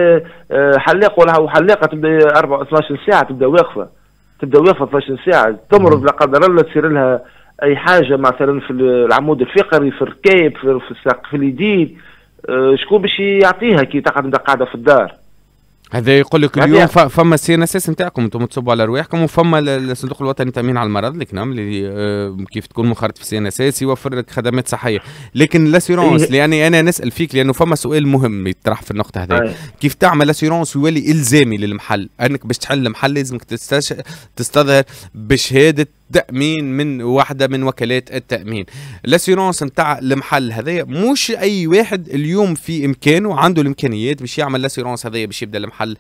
حلاق ولا حلاقه تبدا أربعة اثناش ساعه تبدا واقفه تبدا واقفه اثناش ساعه تمرض لا قدر الله تصير لها اي حاجه مثلا في العمود الفقري في الركاب في, في الساق في اليدين شكون باش يعطيها كي تقعد قاعده في الدار هذا يقول لك اليوم فما السي ان اس اس نتاعكم انتم تصبوا على رواحكم وفما الصندوق الوطني للتامين على المرض اللي كنعمل اللي كيف تكون منخرط في السي ان اس اس يوفر لك خدمات صحيه لكن لاسيرونس لاني انا نسال فيك لانه فما سؤال مهم يطرح في النقطه هذه كيف تعمل لاسيرونس ويولي الزامي للمحل انك باش تحل المحل لازمك تستش... تستظهر بشهاده تأمين من واحدة من وكالات التأمين. الاسيرونس نتاع المحل هذايا مش أي واحد اليوم في إمكانه عنده الإمكانيات باش يعمل الاسيرونس هذايا باش يبدأ المحل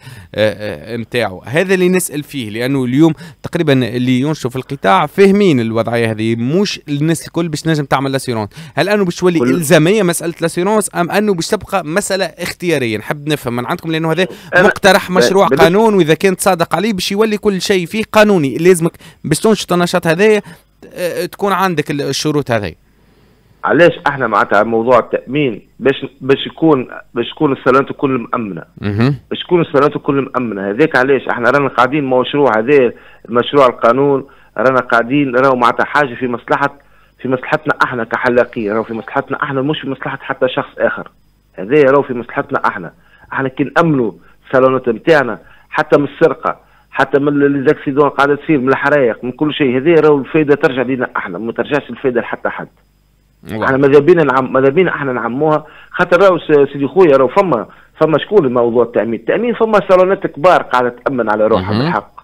نتاعه. هذا اللي نسأل فيه لأنه اليوم تقريبا اللي ينشروا في القطاع فاهمين الوضعية هذه مش الناس الكل باش نجم تعمل الاسيرونس. هل أنه باش تولي إلزامية مسألة الاسيرونس أم أنه باش تبقى مسألة اختيارية؟ نحب نفهم من عندكم لأنه هذا مقترح مشروع قانون وإذا كان تصادق عليه باش يولي كل شيء فيه قانوني لازمك باش تنشط النشاط هذايا تكون عندك الشروط هذه. علاش احنا معناتها موضوع التامين باش باش يكون باش تكون الصالونات الكل مامنه باش تكون الصالونات الكل مامنه. هذاك علاش احنا رانا قاعدين مشروع هذا المشروع القانون رانا قاعدين راهو معناتها حاجه في مصلحه في مصلحتنا احنا كحلاقين راهو في مصلحتنا احنا مش في مصلحه حتى شخص اخر. هذا راهو في مصلحتنا احنا احنا كي نامنوا الصالونات نتاعنا حتى من السرقه حتى من لي زاكسيدون قاعده تصير من الحرايق من كل شيء هذه راهو الفائده ترجع لينا احنا ما ترجعش الفائده لحتى حد. احنا ماذا بينا نعم ماذا بينا احنا نعموها خاطر راهو سيدي خويا راهو فما فما شكون موضوع التامين التامين فما صالونات كبار قاعده تامن على روحها بالحق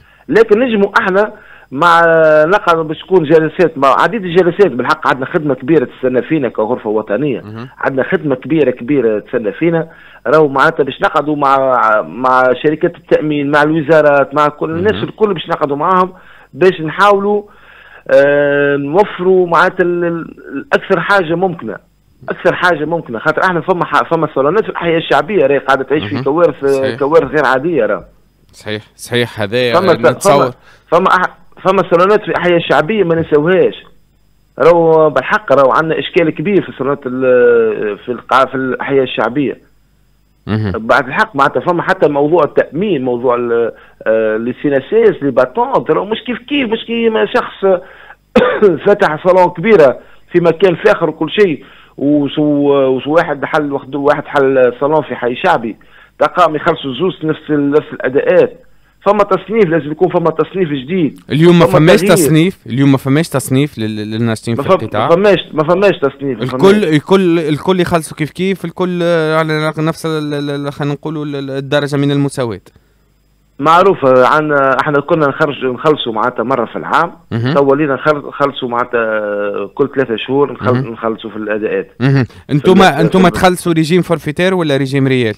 لكن نجموا احنا مع نقعد باش تكون جلسات مع عديد الجلسات بالحق عندنا خدمه كبيره تستنى فينا كغرفه وطنيه عندنا خدمه كبيره كبيره تستنى فينا راهو معناتها باش نقعدوا مع مع شركات التامين مع الوزارات مع كل الناس الكل باش نقعدوا معاهم باش نحاولوا اه نوفروا معناتها اكثر حاجه ممكنه اكثر حاجه ممكنه خاطر احنا فما فما صالونات في الاحياء الشعبيه راهي قاعده تعيش في كوارث كوارث غير عاديه راه صحيح صحيح هذا فما نتصور فما فما صالونات في الاحياء الشعبيه ما نساوهاش راهو بالحق راهو عندنا اشكال كبير في الصالونات في في الاحياء الشعبيه بعد الحق معناتها فما حتى موضوع التامين موضوع لي سيناسيس لي باتون راهو مش كيف كيف مش كيما شخص فتح صالون كبيره في مكان فاخر وكل شيء وواحد حل واحد حل صالون في حي شعبي تلقاهم يخلصوا زوز نفس نفس الاداءات. فما تصنيف لازم يكون فما تصنيف جديد. اليوم ما فماش تصنيف اليوم ما فماش تصنيف للناشطين في القطاع. ما فماش ما فماش تصنيف الكل الكل الكل يخلصوا كيف كيف الكل على نفس خلينا نقولوا الدرجه من المساواه. معروف عندنا احنا كنا نخرج نخلصوا معناتها مره في العام تو ولينا نخلصوا معناتها كل ثلاثة شهور نخلصوا في الاداءات. انتم انتم تخلصوا ريجيم فورفيتير ولا ريجيم ريال؟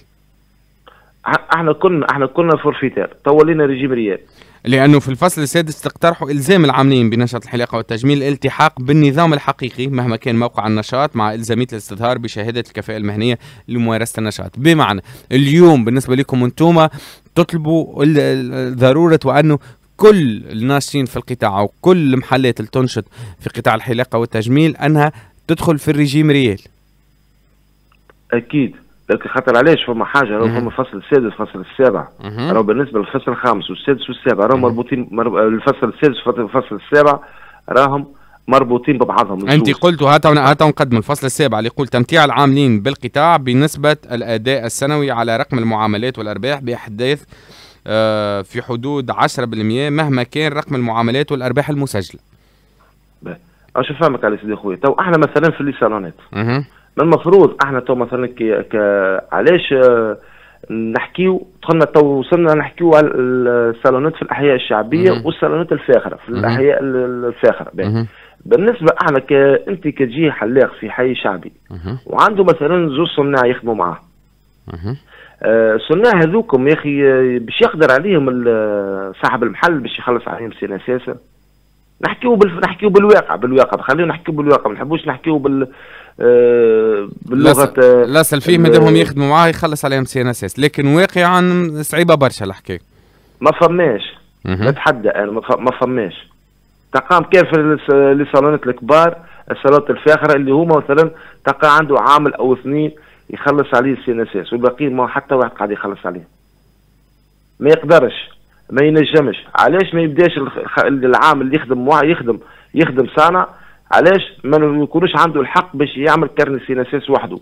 احنا كنا احنا كنا فورفيتير تو ولينا ريجيم ريال. لانه في الفصل السادس تقترحوا الزام العاملين بنشاط الحلاقه والتجميل الالتحاق بالنظام الحقيقي مهما كان موقع النشاط مع الزاميه الاستظهار بشهاده الكفاءه المهنيه لممارسه النشاط. بمعنى اليوم بالنسبه لكم انتم تطلبوا ضروره وانه كل الناشطين في القطاع وكل المحلات اللي تنشط في قطاع الحلاقه والتجميل انها تدخل في الريجيم ريال. اكيد لكن خاطر علاش فما حاجه راهو فما الفصل السادس والفصل السابع راهو بالنسبه للفصل الخامس والسادس والسابع راهم مربوطين مرب... الفصل السادس والفصل السابع راهم مربوطين ببعضهم. انت قلتوا هاتوا هاتوا نقدم الفصل السابع اللي يقول تمتيع العاملين بالقطاع بنسبه الاداء السنوي على رقم المعاملات والارباح باحداث آه في حدود عشرة بالمئة مهما كان رقم المعاملات والارباح المسجله. اش فهمك على سيدي خويا. تو احنا مثلا في الليسالونات المفروض احنا تو مثلا كي ك... علاش آه نحكيو دخلنا تو وصلنا نحكيو على الصالونات في الاحياء الشعبيه والصالونات الفاخره في الاحياء الفاخره. بالنسبه احنا ك... انت كتجي حلاق في حي شعبي وعنده مثلا زوج صناع يخدموا معاه. آه صناع هذوكم يا اخي باش يقدر عليهم صاحب المحل باش يخلص عليهم سنه اساسا. نحكيو بال... نحكيو بالواقع بالواقع خلينا نحكيو بالواقع ما نحبوش نحكيو بال آه باللغه. لا سل فيه مادامهم يخدموا معاه يخلص عليهم سي ان اس اس، لكن واقعا صعيبه برشا الحكايه. ما فماش نتحدى انا ما فماش تقام كيف في الصالونات الكبار الصالونات الفاخره اللي هما مثلا تلقى عنده عامل او اثنين يخلص عليه السي ان اس اس والباقي ما حتى واحد قاعد يخلص عليه. ما يقدرش ما ينجمش. علاش ما يبداش العامل اللي يخدم يخدم يخدم صانع علاش ما يكونوش عنده الحق باش يعمل كارني سي ان اس اس وحده؟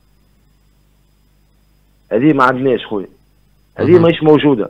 هذه ما عندناش خويا، هذه ماهيش موجوده،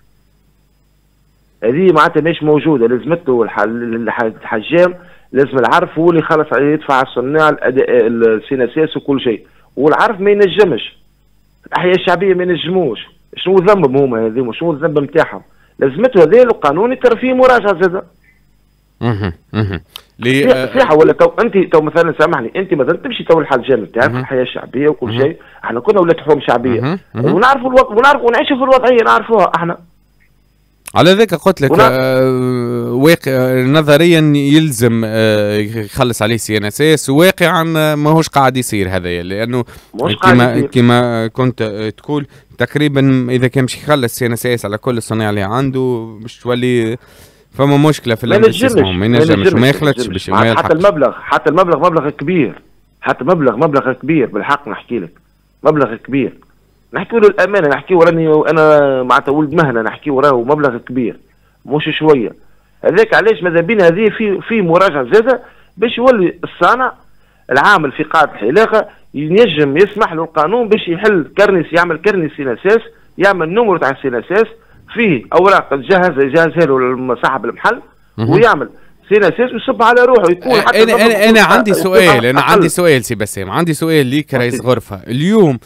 هذه معناتها ماهيش موجوده. لازمته الحجام لازم العرف هو اللي يخلص عليه يدفع على الصناع الاداء السي ان اس اس وكل شيء، والعرف ما ينجمش. الاحياء الشعبيه ما ينجموش. شنو ذنبهم هما هذوما؟ شنو الذنب نتاعهم؟ لازمته هذا القانون ترى فيه مراجعه زاده. اها اها صحيحه ولا تو انت تو مثلا سامحني انت مثلا تمشي تو الحجام نتاعك في الحياه الشعبيه وكل شيء، احنا كنا ولاد حكومه شعبيه ونعرفوا الوضع ونعرفوا ونعيشوا في الوضعيه نعرفوها احنا. على ذاك قلت لك آه واقع نظريا يلزم آه يخلص عليه سي ان اس اس، واقعا ماهوش قاعد يصير هذايا، لانه كما كما كنت تقول تقريبا اذا كان مش يخلص سي ان اس اس على كل الصنايع اللي عنده باش تولي فما مشكله في الانفستيسمون. ما ينجمش وما يخلطش باش ما يلحقش. حتى المبلغ حتى المبلغ مبلغ كبير، حتى مبلغ مبلغ كبير بالحق نحكي لك مبلغ كبير. نحكي له الامانه نحكي وراني انا معناتها ولد مهنه نحكي وراه مبلغ كبير مش شويه. هذاك علاش ماذا بينا هذه في في مراجعه زاده باش يولي الصانع العامل في قاعه الحلاقه ينجم يسمح له القانون باش يحل كرنيس يعمل كرنيس سي ان اس اس، يعمل نمر تاع السي ان اس اس فيه اوراق تجهز يجهزها له صاحب المحل ويعمل سي ان اس اس ويصب على روحه يكون حتى. انا انا انا عندي سؤال انا عندي سؤال سي بسام عندي سؤال ليك رئيس غرفه. اليوم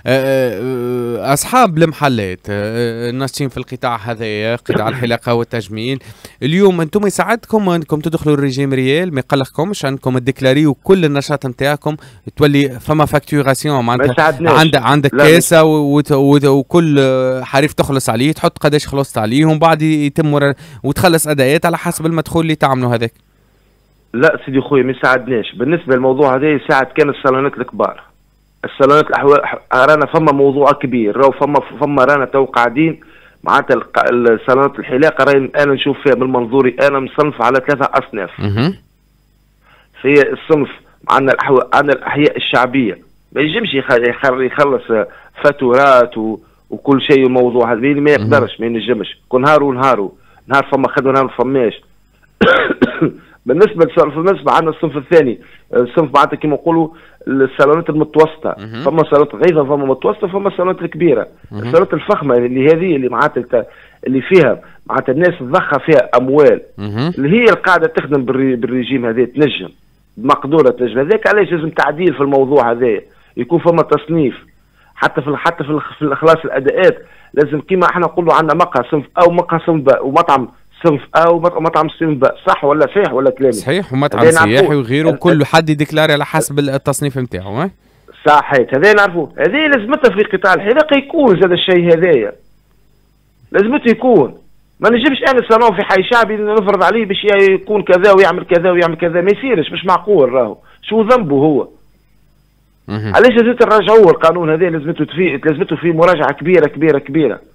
اصحاب المحلات الناشطين في القطاع هذايا قطاع الحلاقه والتجميل، اليوم انتم يساعدكم انكم تدخلوا الريجيم ريال؟ ما يقلقكمش انكم تديكلاريو كل النشاط نتاعكم تولي فما فاكتوراسيون معناتها عندك عندك كاسه وكل حريف تخلص عليه تحط قداش خلصت عليه ومن بعد يتم وتخلص اداءات على حسب المدخول اللي تعملوا هذاك؟ لا سيدي خويا ما يساعدناش. بالنسبه للموضوع هذا يساعد كان الصالونات الكبار. الصالونات رانا فما موضوع كبير راهو فما فما رانا تو قاعدين معناتها الصالونات الحلاقه راهي انا نشوف فيها من منظوري انا مصنف على ثلاثه اصناف. في الصنف عندنا عندنا الاحياء الشعبيه ما ينجمش يخلص فاتورات وكل شيء. الموضوع هذا ما يقدرش ما ينجمش كل نهار ونهارو نهار فما خدمه نهار ما فماش. بالنسبه بالنسبه عندنا الصنف الثاني الصنف معناتها كيما نقولوا الصالونات المتوسطه. فما صالونات ضعيفه فما متوسطه فما الصالونات الكبيره. الصالونات الفخمه اللي هذه اللي معناتها اللي فيها معناتها الناس تضخها فيها اموال اللي هي القاعده تخدم بالريجيم هذا تنجم مقدوره تنجم. هذاك علاش لازم تعديل في الموضوع هذا يكون فما تصنيف حتى في حتى في, في الاخلاص الاداءات لازم كيما احنا نقولوا عندنا مقهى صنف او مقهى صنف باء ومطعم صنف او مطعم صنف باء. صح ولا صحيح ولا كلامي؟ صحيح. ومطعم سياحي وغيره كل حد يديكلاري على حسب التصنيف نتاعو. صحيح هذا نعرفوه. هذه لازمتها في قطاع الحلاقه يكون زاد الشيء هذايا لازمته يكون. ما نجيبش انا صالون في حي شعبي نفرض عليه باش يكون كذا ويعمل كذا ويعمل كذا ما يصيرش مش معقول. راهو شو ذنبه هو؟ علاش لازم نرجعوه القانون هذا؟ لازمته فيه لازمته فيه مراجعه كبيره كبيره كبيره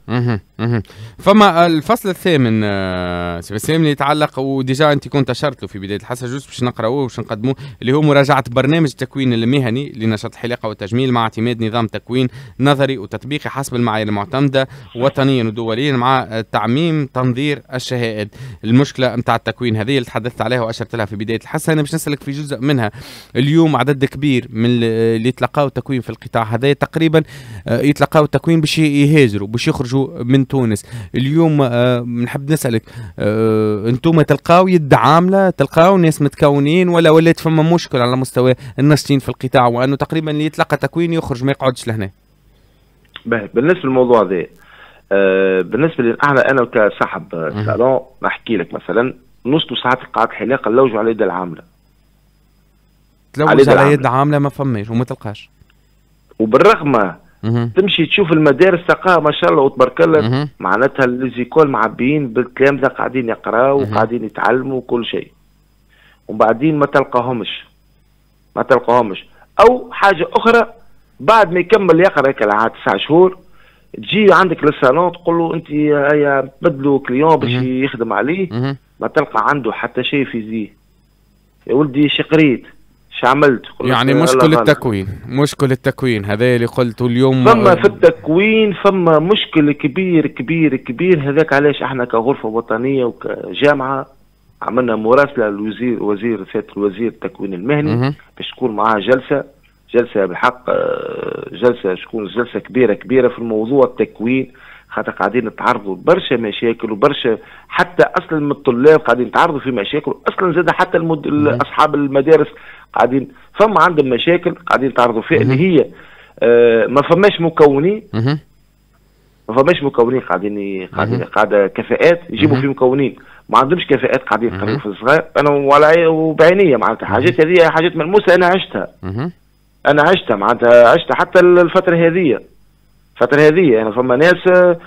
اها اها فما الفصل الثامن سي بسام اللي يتعلق وديجا انت كنت اشرت له في بدايه الحصه جوست باش نقراوه باش نقدموه، اللي هو مراجعه برنامج التكوين المهني لنشاط الحلاقه والتجميل مع اعتماد نظام تكوين نظري وتطبيقي حسب المعايير المعتمده وطنيا ودوليا مع تعميم تنظير الشهائد. المشكله نتاع التكوين هذه اللي تحدثت عليها واشرت لها في بدايه الحصه، انا باش نسالك في جزء منها. اليوم عدد كبير من اللي يتلقاو تكوين في القطاع هذا تقريبا يتلقاو التكوين باش يهاجروا باش يخرجوا من تونس. اليوم أه نحب نسألك أه انتم تلقاو يد عاملة، تلقاو ناس متكونين، ولا ولات فما مشكل على مستوى الناشطين في القطاع وانه تقريبا اللي يتلقى تكوين يخرج ما يقعدش لهنا؟ بالنسبة للموضوع ذا أه بالنسبة لي انا انا كصاحب صالون نحكي لك مثلا نص ساعات قاعات الحلاقة نلوجوا على يد العاملة. تلوج على, على يد عاملة ما فماش وما تلقاش. وبالرغم مه. تمشي تشوف المدارس تلقاها ما شاء الله وتبارك الله معناتها ليزيكول معبيين بالتلامذه قاعدين يقراوا وقاعدين يتعلموا وكل شيء، وبعدين ما تلقاهمش ما تلقاهمش او حاجه اخرى بعد ما يكمل يقرا كالعاده تسع شهور تجي عندك للصالون تقول له انت هيا بدلوا كليون باش يخدم عليه، ما تلقى عنده حتى شيء في زيه. يا ولدي شقريت عملت يعني مشكل التكوين مشكل التكوين هذا اللي قلته اليوم. فما في التكوين فما مشكل كبير كبير كبير. هذاك علاش احنا كغرفه وطنيه وكجامعه عملنا مراسله للوزير وزير سياده الوزير التكوين المهني باش تكون معاه جلسه جلسه بالحق جلسه تكون جلسه كبيره كبيره في الموضوع التكوين، خاطر قاعدين نتعرضوا برشا مشاكل وبرشا حتى اصلا من الطلاب قاعدين يتعرضوا في مشاكل، اصلا زاد حتى المد... اصحاب المدارس قاعدين فما عندهم مشاكل قاعدين يتعرضوا فيها اللي هي آه ما فماش مكونين ما فماش مكونين قاعدين قاعدين قاعده كفاءات يجيبوا في مكونين ما عندهمش كفاءات قاعدين يقرروا في الصغار. انا ولا وبعينيه معناتها حاجات هذه حاجات ملموسه انا عشتها انا عشتها معناتها عشتها حتى الفتره هذه الفتره هذه انا فما ناس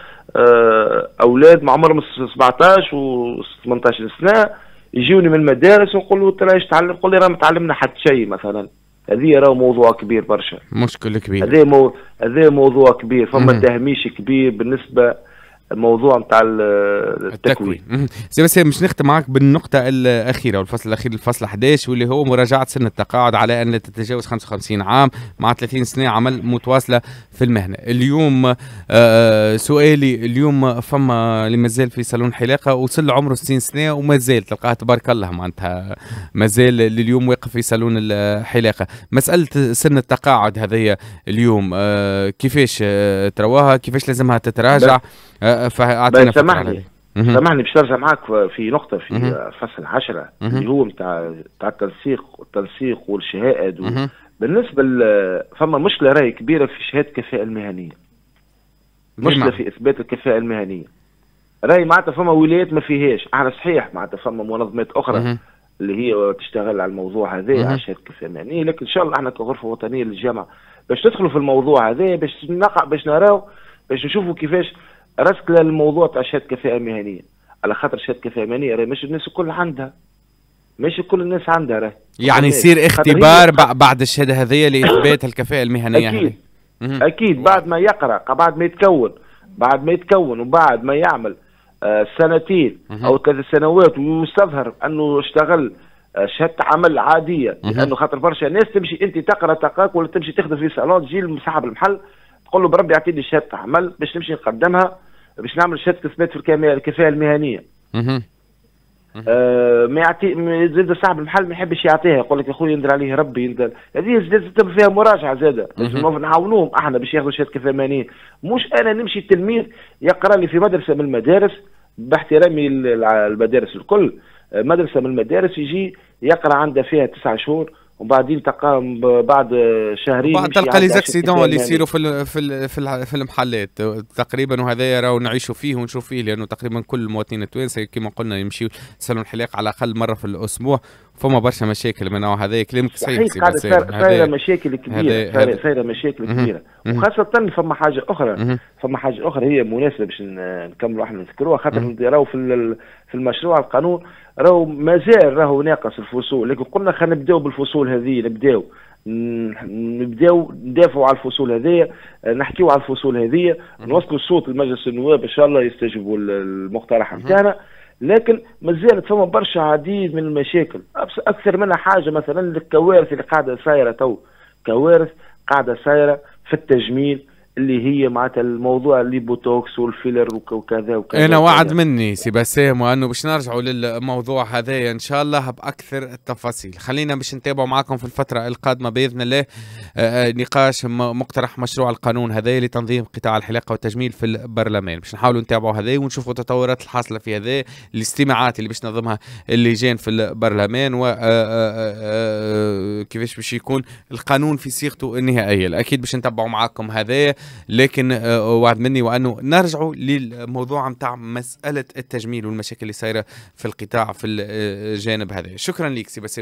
آه اولاد مع عمرهم سبعطاش و ثمنطاش سنه يجوني من المدارس ونقول له انت رايش تعلم؟ يقول لي راه ما تعلمنا حتى شيء مثلا. هذه راه موضوع كبير برشا، مشكل كبير. هذا مو... هذا موضوع كبير، فما تهميش كبير بالنسبه الموضوع نتاع التكوين. سي بس مش نختم معك بالنقطة الأخيرة والفصل الأخير الفصل أحد عشر واللي هو مراجعة سن التقاعد على أن لا تتجاوز خمسة وخمسين عام مع ثلاثين سنة عمل متواصلة في المهنة. اليوم آه سؤالي اليوم فما اللي مازال في صالون حلاقة وصل عمره ستين سنة ومازال تلقاه تبارك الله معناتها مازال اليوم واقف في صالون الحلاقة. مسألة سن التقاعد هذه اليوم آه كيفاش آه ترواها؟ كيفاش لازمها تتراجع؟ فاعطينا سامحني سامحني باش نرجع معك في نقطه في مه. فصل عشرة اللي هو نتاع نتاع التنسيق والتنسيق والشهائد و... بالنسبه ل... فما مشكله راهي كبيره في شهاده الكفاءه المهنيه، مشكله في اثبات الكفاءه المهنيه راهي معناتها فما ولايات ما فيهاش. احنا صحيح معناتها فما منظمات اخرى مه. اللي هي تشتغل على الموضوع هذا على شهاده الكفاءه المهنيه، لكن ان شاء الله احنا كغرفه وطنيه للجامعه باش ندخلوا في الموضوع هذا باش نقع باش نراو باش نشوفوا كيفاش رسك للموضوع تاع شهاده كفاءه مهنيه، على خاطر شهاده كفاءه مهنيه راهي مش الناس الكل عندها، مش كل الناس عندها راهي يعني يصير اختبار بعد الشهاده هذه لاثبات الكفاءه المهنيه. اكيد هذه. اكيد بعد ما يقرا بعد ما يتكون بعد ما يتكون وبعد ما يعمل آه سنتين او ثلاث سنوات ويستظهر انه اشتغل آه شهاده عمل عاديه، لانه خاطر برشا ناس تمشي انت تقرا تقاك ولا تمشي تخدم في صالون تجي صاحب المحل تقول له بربي اعطيني شهاده عمل باش نمشي نقدمها باش نعمل شهاده اثبات في الكفاءه المهنيه. اها آه ما يعطي زاد صاحب المحل ما يحبش يعطيها، يقول لك يا خويا يندر عليه ربي يندر. هذه لازم فيها مراجعه زاده لازم نعاونوهم احنا باش ياخذوا شهاده كفاءه مهنيه، مش انا نمشي التلميذ يقرا لي في مدرسه من المدارس باحترامي المدارس الكل، مدرسه من المدارس يجي يقرا عندها فيها تسعة شهور وبعدين تلقى بعد شهرين بعد تلقى لي زاكسيدون اللي يصيروا في في في في المحلات تقريبا، وهذا راهو نعيشوا فيه ونشوف فيه لانه تقريبا كل المواطنين التوانسه كما قلنا يمشيوا صالون الحلاق على الاقل مره في الاسبوع فما برشا مشاكل من نوع هذا، كلامك صحيح. صحيح قاعده صايره مشاكل كبيره، صايره مشاكل كبيره. وخاصه فما حاجه اخرى، فما حاجه اخرى هي مناسبه باش نكملوا احنا نذكروها، خاطر راهو في في المشروع القانون راهو مازال راهو ناقص الفصول، لكن قلنا خلينا نبداو بالفصول هذه، نبداو نبداو ندافعوا على الفصول هذه، نحكيوا على الفصول هذه، نوصلوا الصوت لمجلس النواب ان شاء الله يستجيبوا المقترح نتاعنا. لكن مازالت فما برشا عديد من المشاكل، اكثر منها حاجه مثلا الكوارث اللي قاعده صايره تو، كوارث قاعده صايره في التجميل اللي هي معناتها الموضوع اللي بوتوكس والفيلر وكذا وكذا. انا وعد مني سي بسام وانه باش نرجعوا للموضوع هذا ان شاء الله باكثر التفاصيل. خلينا باش نتابعوا معكم في الفتره القادمه باذن الله نقاش مقترح مشروع القانون هذا لتنظيم قطاع الحلاقه والتجميل في البرلمان، باش نحاولوا نتابعوا هذا ونشوفوا التطورات الحاصله في هذا، الاستماعات اللي باش ننظمها اللجان في البرلمان، و كيفاش باش يكون القانون في صيغته النهائيه. اكيد باش نتابعوا معكم هذا، لكن وعد مني وانه نرجعوا للموضوع نتاع مساله التجميل والمشاكل اللي صايره في القطاع في الجانب هذا. شكرا لك سي بسام.